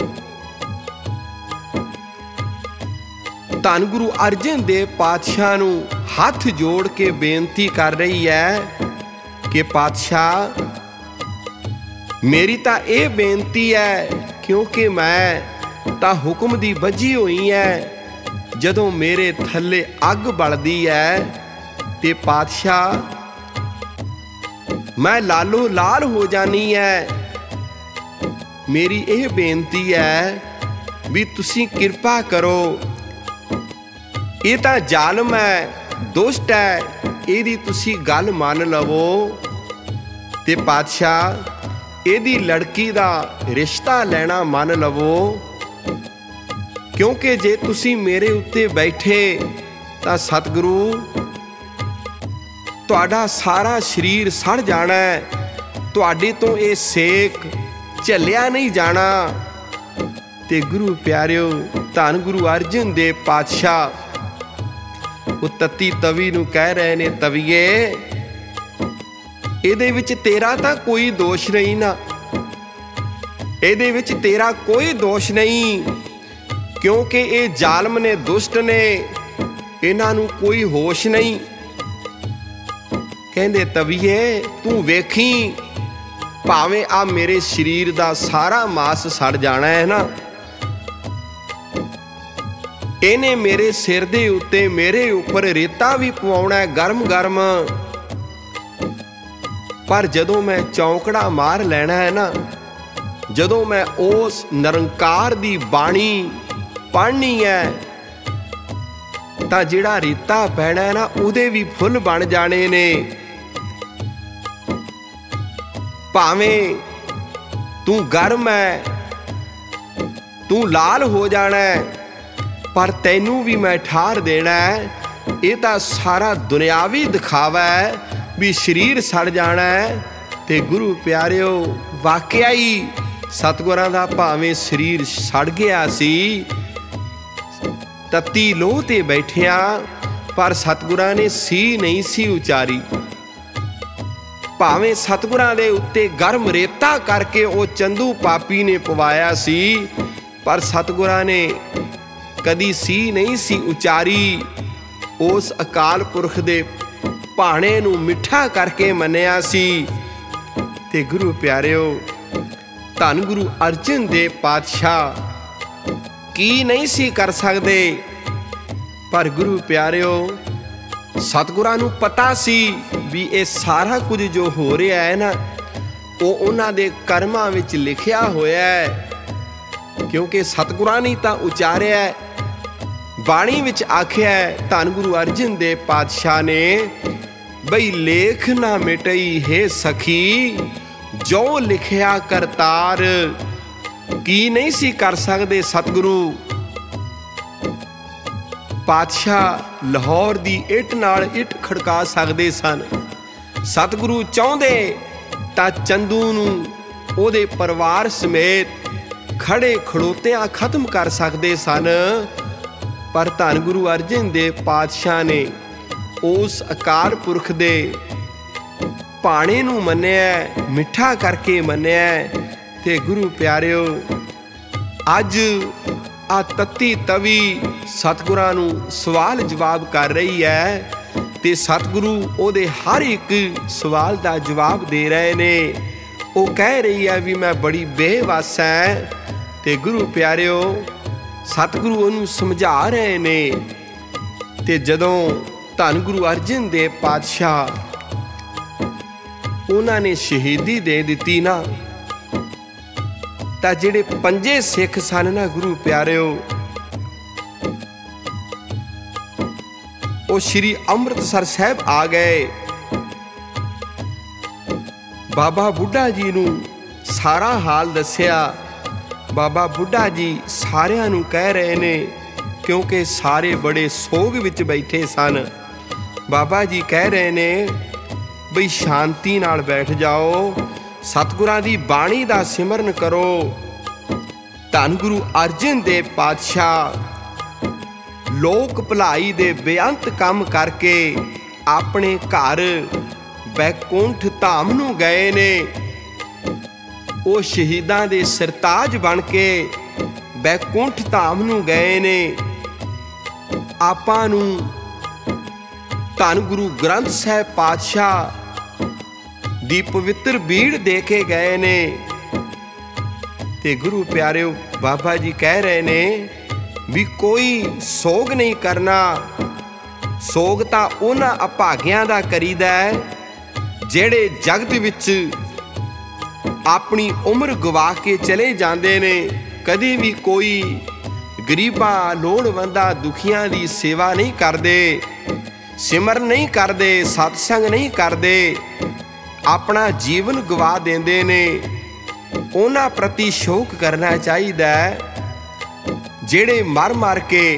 ਧੰਨ ਗੁਰੂ ਅਰਜਨ ਦੇਵ ਪਾਤਸ਼ਾਹ ਨੂੰ ਹੱਥ ਜੋੜ ਕੇ ਬੇਨਤੀ ਕਰ ਰਹੀ ਹੈ ਕਿ ਪਾਤਸ਼ਾਹ ਮੇਰੀ ਤਾਂ ਇਹ ਬੇਨਤੀ ਹੈ, ਕਿਉਂਕਿ ਮੈਂ ਤਾਂ ਹੁਕਮ ਦੀ ਬੱਝੀ ਹੋਈ ਹੈ। ਜਦੋਂ ਮੇਰੇ ਥੱਲੇ ਅੱਗ ਬਲਦੀ ਹੈ ਤੇ ਪਾਤਸ਼ਾਹ ਮੈਂ ਲਾਲੋ ਲਾਲ ਹੋ ਜਾਨੀ ਹੈ। ਮੇਰੀ ਇਹ ਬੇਨਤੀ ਹੈ ਵੀ ਤੁਸੀਂ ਕਿਰਪਾ ਕਰੋ, ਇਹ ਤਾਂ ਜ਼ਾਲਮ ਹੈ, ਦੁਸ਼ਟ ਹੈ, ਇਹਦੀ ਤੁਸੀਂ ਗੱਲ ਮੰਨ ਲਵੋ ਤੇ ਪਾਤਸ਼ਾਹ ਇਹਦੀ ਲੜਕੀ ਦਾ ਰਿਸ਼ਤਾ ਲੈਣਾ ਮੰਨ ਲਵੋ, ਕਿਉਂਕਿ ਜੇ ਤੁਸੀਂ ਮੇਰੇ ਉੱਤੇ ਬੈਠੇ ਤਾਂ ਸਤਿਗੁਰੂ ਤੁਹਾਡਾ ਸਾਰਾ ਸਰੀਰ ਸੜ ਜਾਣਾ, ਤੁਹਾਡੇ ਤੋਂ ਇਹ ਸੇਕ ਝੱਲਿਆ ਨਹੀਂ ਜਾਣਾ। ਤੇ ਗੁਰੂ ਪਿਆਰਿਓ ਧੰਨ ਗੁਰੂ ਅਰਜਨ ਦੇਵ ਪਾਤਸ਼ਾਹ ਉਹ ਤੱਤੀ ਤਵੀ ਨੂੰ ਕਹਿ ਰਹੇ ਨੇ, ਤਵੀਏ ਇਹਦੇ ਵਿੱਚ ਤੇਰਾ ਤਾਂ ਕੋਈ ਦੋਸ਼ ਨਹੀਂ ਨਾ, ਇਹਦੇ ਵਿੱਚ ਤੇਰਾ ਕੋਈ ਦੋਸ਼ ਨਹੀਂ, ਕਿਉਂਕਿ ਇਹ ਜ਼ਾਲਮ ਨੇ, ਦੁਸ਼ਟ ਨੇ, ਇਹਨਾਂ ਨੂੰ ਕੋਈ ਹੋਸ਼ ਨਹੀਂ। ਕਹਿੰਦੇ ਤਵੀਏ ਤੂੰ ਵੇਖੀ, ਭਾਵੇਂ ਆ ਮੇਰੇ ਸਰੀਰ ਦਾ ਸਾਰਾ ਮਾਸ ਸੜ ਜਾਣਾ ਹੈ ਨਾ, ਇਹਨੇ ਮੇਰੇ ਸਿਰ ਦੇ ਉੱਤੇ ਮੇਰੇ ਉੱਪਰ ਰੇਤਾ ਵੀ ਪਵਾਉਣਾ ਹੈ ਗਰਮ ਗਰਮ, ਪਰ ਜਦੋਂ ਮੈਂ ਚੌਂਕੜਾ ਮਾਰ ਲੈਣਾ ਹੈ ਨਾ, ਜਦੋਂ ਮੈਂ ਉਸ ਨਿਰੰਕਾਰ ਦੀ ਬਾਣੀ ਪੜ੍ਹਨੀ ਹੈ ਤਾਂ ਜਿਹੜਾ ਰੇਤਾ ਪੈਣਾ ਹੈ ਨਾ ਉਹਦੇ ਵੀ ਫੁੱਲ ਬਣ ਜਾਣੇ ਨੇ। ਭਾਵੇਂ ਤੂੰ ਗਰਮ ਹੈ, ਤੂੰ ਲਾਲ ਹੋ ਜਾਣਾ ਹੈ, ਪਰ ਤੈਨੂੰ ਵੀ ਮੈਂ ਠਾਰ ਦੇਣਾ ਹੈ। ਇਹ ਤਾਂ ਸਾਰਾ ਦੁਨਿਆਵੀ ਦਿਖਾਵਾ ਹੈ ਵੀ ਸਰੀਰ ਸੜ ਜਾਣਾ ਹੈ। ਤੇ ਗੁਰੂ ਪਿਆਰਿਓ ਵਾਕਿਆ ਹੀ ਸਤਿਗੁਰਾਂ ਦਾ ਭਾਵੇਂ ਸਰੀਰ ਸੜ ਗਿਆ ਸੀ, ਤੱਤੀ ਲੋਹ ਤੇ ਬੈਠਿਆ, ਪਰ ਸਤਿਗੁਰਾਂ ਨੇ ਸੀ ਨਹੀਂ ਸੀ ਉਚਾਰੀ। ਭਾਵੇਂ ਸਤਿਗੁਰਾਂ ਦੇ ਉੱਤੇ ਗਰਮ ਰੇਤਾ ਕਰਕੇ ਉਹ ਚੰਦੂ ਪਾਪੀ ਨੇ ਪਵਾਇਆ ਸੀ, ਪਰ ਸਤਿਗੁਰਾਂ ਨੇ ਕਦੀ ਸੀ ਨਹੀਂ ਸੀ ਉਚਾਰੀ। ਉਸ ਅਕਾਲ ਪੁਰਖ ਦੇ ਭਾਣੇ ਨੂੰ ਮਿੱਠਾ ਕਰਕੇ ਮੰਨਿਆ ਸੀ। ਤੇ ਗੁਰੂ ਪਿਆਰਿਓ ਧੰਨ ਗੁਰੂ ਅਰਜਨ ਦੇਵ ਪਾਤਸ਼ਾਹ ਕੀ ਨਹੀਂ ਸੀ ਕਰ ਸਕਦੇ, ਪਰ ਗੁਰੂ ਪਿਆਰਿਓ ਸਤਿਗੁਰਾਂ ਨੂੰ ਪਤਾ ਸੀ ਵੀ ਇਹ ਸਾਰਾ ਕੁਝ ਜੋ ਹੋ ਰਿਹਾ ਹੈ ਨਾ ਉਹ ਉਹਨਾਂ ਦੇ ਕਰਮਾਂ ਵਿੱਚ ਲਿਖਿਆ ਹੋਇਆ ਹੈ, ਕਿਉਂਕਿ ਸਤਿਗੁਰਾਂ ਨੇ ਤਾਂ ਉਚਾਰਿਆ, ਬਾਣੀ ਵਿੱਚ ਆਖਿਆ ਧੰਨ ਗੁਰੂ ਅਰਜਨ ਦੇਵ ਪਾਤਸ਼ਾਹ ਨੇ, ਬਈ ਲੇਖ ਨਾ ਮਿਟਈ ਹੈ ਸਖੀ ਜੋ ਲਿਖਿਆ ਕਰਤਾਰ। ਕੀ ਨਹੀਂ ਸੀ ਕਰ ਸਕਦੇ ਸਤਿਗੁਰੂ? ਪਾਤਸ਼ਾਹ ਲਾਹੌਰ ਦੀ ਇੱਟ ਨਾਲ ਇੱਟ ਖੜਕਾ ਸਕਦੇ ਸਨ। ਸਤਿਗੁਰੂ ਚਾਹੁੰਦੇ ਤਾਂ ਚੰਦੂ ਨੂੰ ਉਹਦੇ ਪਰਿਵਾਰ ਸਮੇਤ ਖੜੇ ਖੜੋਤਿਆਂ ਖਤਮ ਕਰ ਸਕਦੇ ਸਨ, ਪਰ ਧੰਨ ਗੁਰੂ ਅਰਜਨ ਦੇਵ ਪਾਤਸ਼ਾਹ ਨੇ ਉਸ ਅਕਾਲ ਪੁਰਖ ਦੇ ਭਾਣੇ ਨੂੰ ਮੰਨਿਆ, ਮਿੱਠਾ ਕਰਕੇ ਮੰਨਿਆ। ਤੇ ਗੁਰੂ ਪਿਆਰਿਓ ਅੱਜ ਆ ਤੱਤੀ ਤਵੀ ਸਤਿਗੁਰਾਂ ਨੂੰ ਸਵਾਲ ਜਵਾਬ ਕਰ ਰਹੀ ਹੈ, ਤੇ ਸਤਿਗੁਰੂ ਉਹਦੇ ਹਰ ਇੱਕ ਸਵਾਲ ਦਾ ਜਵਾਬ ਦੇ ਰਹੇ ਨੇ। ਉਹ ਕਹਿ ਰਹੀ ਹੈ ਵੀ ਮੈਂ ਬੜੀ ਬੇਵੱਸ ਹਾਂ, ਤੇ ਗੁਰੂ ਪਿਆਰਿਓ ਸਤਿਗੁਰੂ ਉਹਨੂੰ ਸਮਝਾ ਰਹੇ ਨੇ। ਤੇ ਜਦੋਂ ਧੰਨ ਗੁਰੂ ਅਰਜਨ ਦੇਵ ਪਾਤਸ਼ਾਹ ਉਹਨਾਂ ਨੇ ਸ਼ਹੀਦੀ ਦੇ ਦਿੱਤੀ ਨਾ, ਤਾਂ ਜਿਹੜੇ ਪੰਜੇ ਸਿੱਖ ਸਨ ਨਾ ਗੁਰੂ ਪਿਆਰਿਓ, ਉਹ ਸ਼੍ਰੀ ਅੰਮ੍ਰਿਤਸਰ ਸਾਹਿਬ ਆ ਗਏ। ਬਾਬਾ ਬੁੱਢਾ ਜੀ ਨੂੰ ਸਾਰਾ ਹਾਲ ਦੱਸਿਆ। ਬਾਬਾ ਬੁੱਢਾ ਜੀ ਸਾਰਿਆਂ ਨੂੰ ਕਹਿ ਰਹੇ ਨੇ, ਕਿਉਂਕਿ ਸਾਰੇ ਬੜੇ ਸੋਗ ਵਿੱਚ ਬੈਠੇ ਸਨ। ਬਾਬਾ ਜੀ ਕਹਿ ਰਹੇ ਨੇ ਬਈ ਸ਼ਾਂਤੀ ਨਾਲ ਬੈਠ ਜਾਓ, ਸਤਿਗੁਰਾਂ ਦੀ ਬਾਣੀ ਦਾ ਸਿਮਰਨ ਕਰੋ। ਧੰਨ ਗੁਰੂ ਅਰਜਨ ਦੇਵ ਪਾਤਸ਼ਾਹ ਲੋਕ ਭਲਾਈ ਦੇ ਬੇਅੰਤ ਕੰਮ ਕਰਕੇ ਆਪਣੇ ਘਰ ਬੈਕੁੰਠ ਧਾਮ ਨੂੰ ਗਏ ਨੇ। ਉਹ ਸ਼ਹੀਦਾਂ ਦੇ ਸਰਤਾਜ ਬਣ ਕੇ ਬੈਕੁੰਠ ਧਾਮ ਨੂੰ ਗਏ ਨੇ। ਆਪਾਂ ਨੂੰ ਧੰਨ ਗੁਰੂ ਗ੍ਰੰਥ ਸਾਹਿਬ ਪਾਤਸ਼ਾਹ ਦੀ ਪਵਿੱਤਰ ਬੀੜ ਦੇ ਕੇ ਗਏ ਨੇ। ਤੇ ਗੁਰੂ ਪਿਆਰਿਓ, ਬਾਬਾ ਜੀ ਕਹਿ ਰਹੇ ਨੇ ਵੀ ਕੋਈ ਸੋਗ ਨਹੀਂ ਕਰਨਾ। ਸੋਗ ਤਾਂ ਉਹਨਾਂ ਅਭਾਗਿਆਂ ਦਾ ਕਰੀਦਾ ਹੈ ਜਿਹੜੇ ਜਗਤ ਵਿੱਚ ਆਪਣੀ ਉਮਰ ਗਵਾ ਕੇ ਚਲੇ ਜਾਂਦੇ ਨੇ। ਕਦੇ ਵੀ ਕੋਈ ਗਰੀਬਾਂ, ਲੋੜਵੰਦਾਂ, ਦੁਖੀਆਂ ਦੀ ਸੇਵਾ ਨਹੀਂ ਕਰਦੇ, ਸਿਮਰਨ ਨਹੀਂ ਕਰਦੇ, ਸਤਸੰਗ ਨਹੀਂ ਕਰਦੇ, ਆਪਣਾ ਜੀਵਨ ਗਵਾ ਦਿੰਦੇ ਨੇ। ਉਹਨਾਂ ਪ੍ਰਤੀ ਸ਼ੋਕ ਕਰਨਾ ਚਾਹੀਦਾ ਹੈ ਜਿਹੜੇ ਮਰ ਮਰ ਕੇ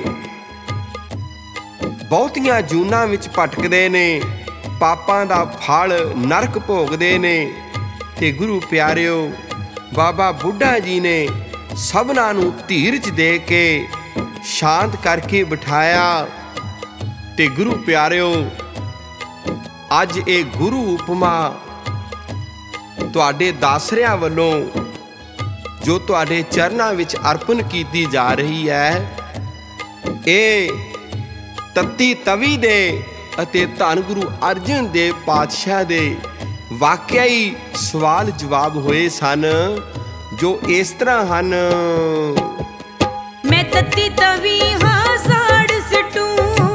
ਬਹੁਤੀਆਂ ਜੂਨਾਂ ਵਿੱਚ ਭਟਕਦੇ ਨੇ, ਪਾਪਾਂ ਦਾ ਫਲ ਨਰਕ ਭੋਗਦੇ ਨੇ। ਤੇ ਗੁਰੂ ਪਿਆਰਿਓ, ਬਾਬਾ ਬੁੱਢਾ ਜੀ ਨੇ ਸਭਨਾਂ ਨੂੰ ਧੀਰਜ ਦੇ ਕੇ ਸ਼ਾਂਤ ਕਰਕੇ ਬਿਠਾਇਆ। ਤੇ ਗੁਰੂ ਪਿਆਰਿਓ, ਅੱਜ ਇਹ ਗੁਰੂ ਉਪਮਾ ਤੁਹਾਡੇ ਦਾਸਰਿਆਂ ਵੱਲੋਂ ਜੋ ਤੁਹਾਡੇ ਚਰਨਾਂ ਵਿੱਚ ਅਰਪਣ ਕੀਤੀ ਜਾ ਰਹੀ ਹੈ, ਇਹ ਤੱਤੀ ਤਵੀ ਦੇ ਅਤੇ ਧੰਨ ਗੁਰੂ ਅਰਜਨ ਦੇਵ ਪਾਤਸ਼ਾਹ ਦੇ ਵਾਕਿਆ ਹੀ ਸਵਾਲ ਜਵਾਬ ਹੋਏ ਸਨ, ਜੋ ਇਸ ਤਰ੍ਹਾਂ ਹਨ। ਮੈਂ ਤੱਤੀ ਤਵੀ ਹਾਂ ਸਾੜ ਸਿੱਟੂ,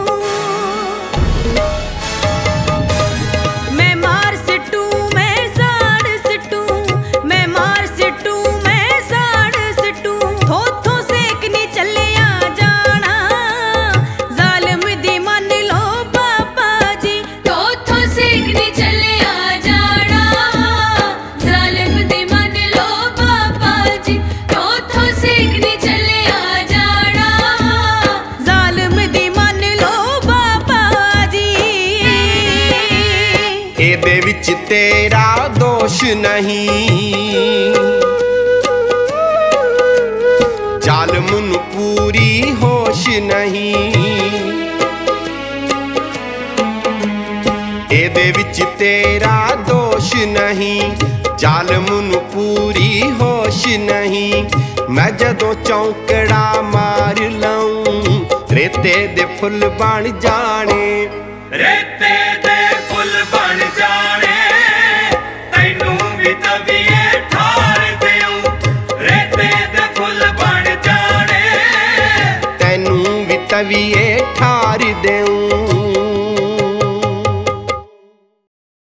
ਮੈਂ ਮਾਰ ਸਿੱਟੂ, ਮੈਂ ਸਾੜ ਸਿੱਟੂ, ਮੈਂ ਮਾਰ ਸਿੱਟੂ, ਮੈਂ ਸਾੜ ਸਿੱਟੂ। ਥੋਥੋਂ ਸੇਕ ਨੀ ਚੱਲਿਆ ਜਾਣਾ, ਜ਼ਾਲਮ ਦੀ ਮੰਨ ਲੋ ਬਾਬਾ ਜੀ। ਥੋਥੋਂ ਸੇਕ ਨੀ ਚੱਲਿਆ ਜਾਣਾ, ਜ਼ਾਲਮ ਦੀ ਮੰਨ ਲੋ ਬਾਬਾ ਜੀ। ਥੋਥੋਂ ਸੇਕ ਨੀ ਚੱਲਿਆ ਜਾਣਾ, ਜ਼ਾਲਮ ਦੀ ਮੰਨ ਲੋ ਬਾਬਾ ਜੀ। ਇਹਦੇ ਵਿੱਚ ਤੇਰਾ ਦੋਸ਼ ਨਹੀਂ, ਜ਼ਾਲਮ ਨੂੰ ਪੂਰੀ ਹੋਸ਼ ਨਹੀਂ। ਇਹਦੇ ਵਿੱਚ ਤੇਰਾ ਦੋਸ਼ ਨਹੀਂ, ਜ਼ਾਲਮ ਨੂੰ ਪੂਰੀ ਹੋਸ਼ ਨਹੀਂ। ਮੈਂ ਜਦੋਂ ਚੌਂਕੜਾ ਮਾਰ ਲਊਂ, ਰੇਤੇ ਦੇ ਫੁੱਲ ਬਣ ਜਾਣੇ, ਰੇਤੇ ਦੇ ਫੁੱਲ ਬਣ ਜਾਣੇ, ਤੈਨੂੰ ਵੀ ਤਵੀਏ ਠਾਰ ਦਿਉ। ਰੇਤੇ ਦੇ ਫੁੱਲ ਬਣ ਜਾਣੇ, ਤੈਨੂੰ ਵੀ ਤਵੀਏ ਠਾਰ ਦੇਊਂ।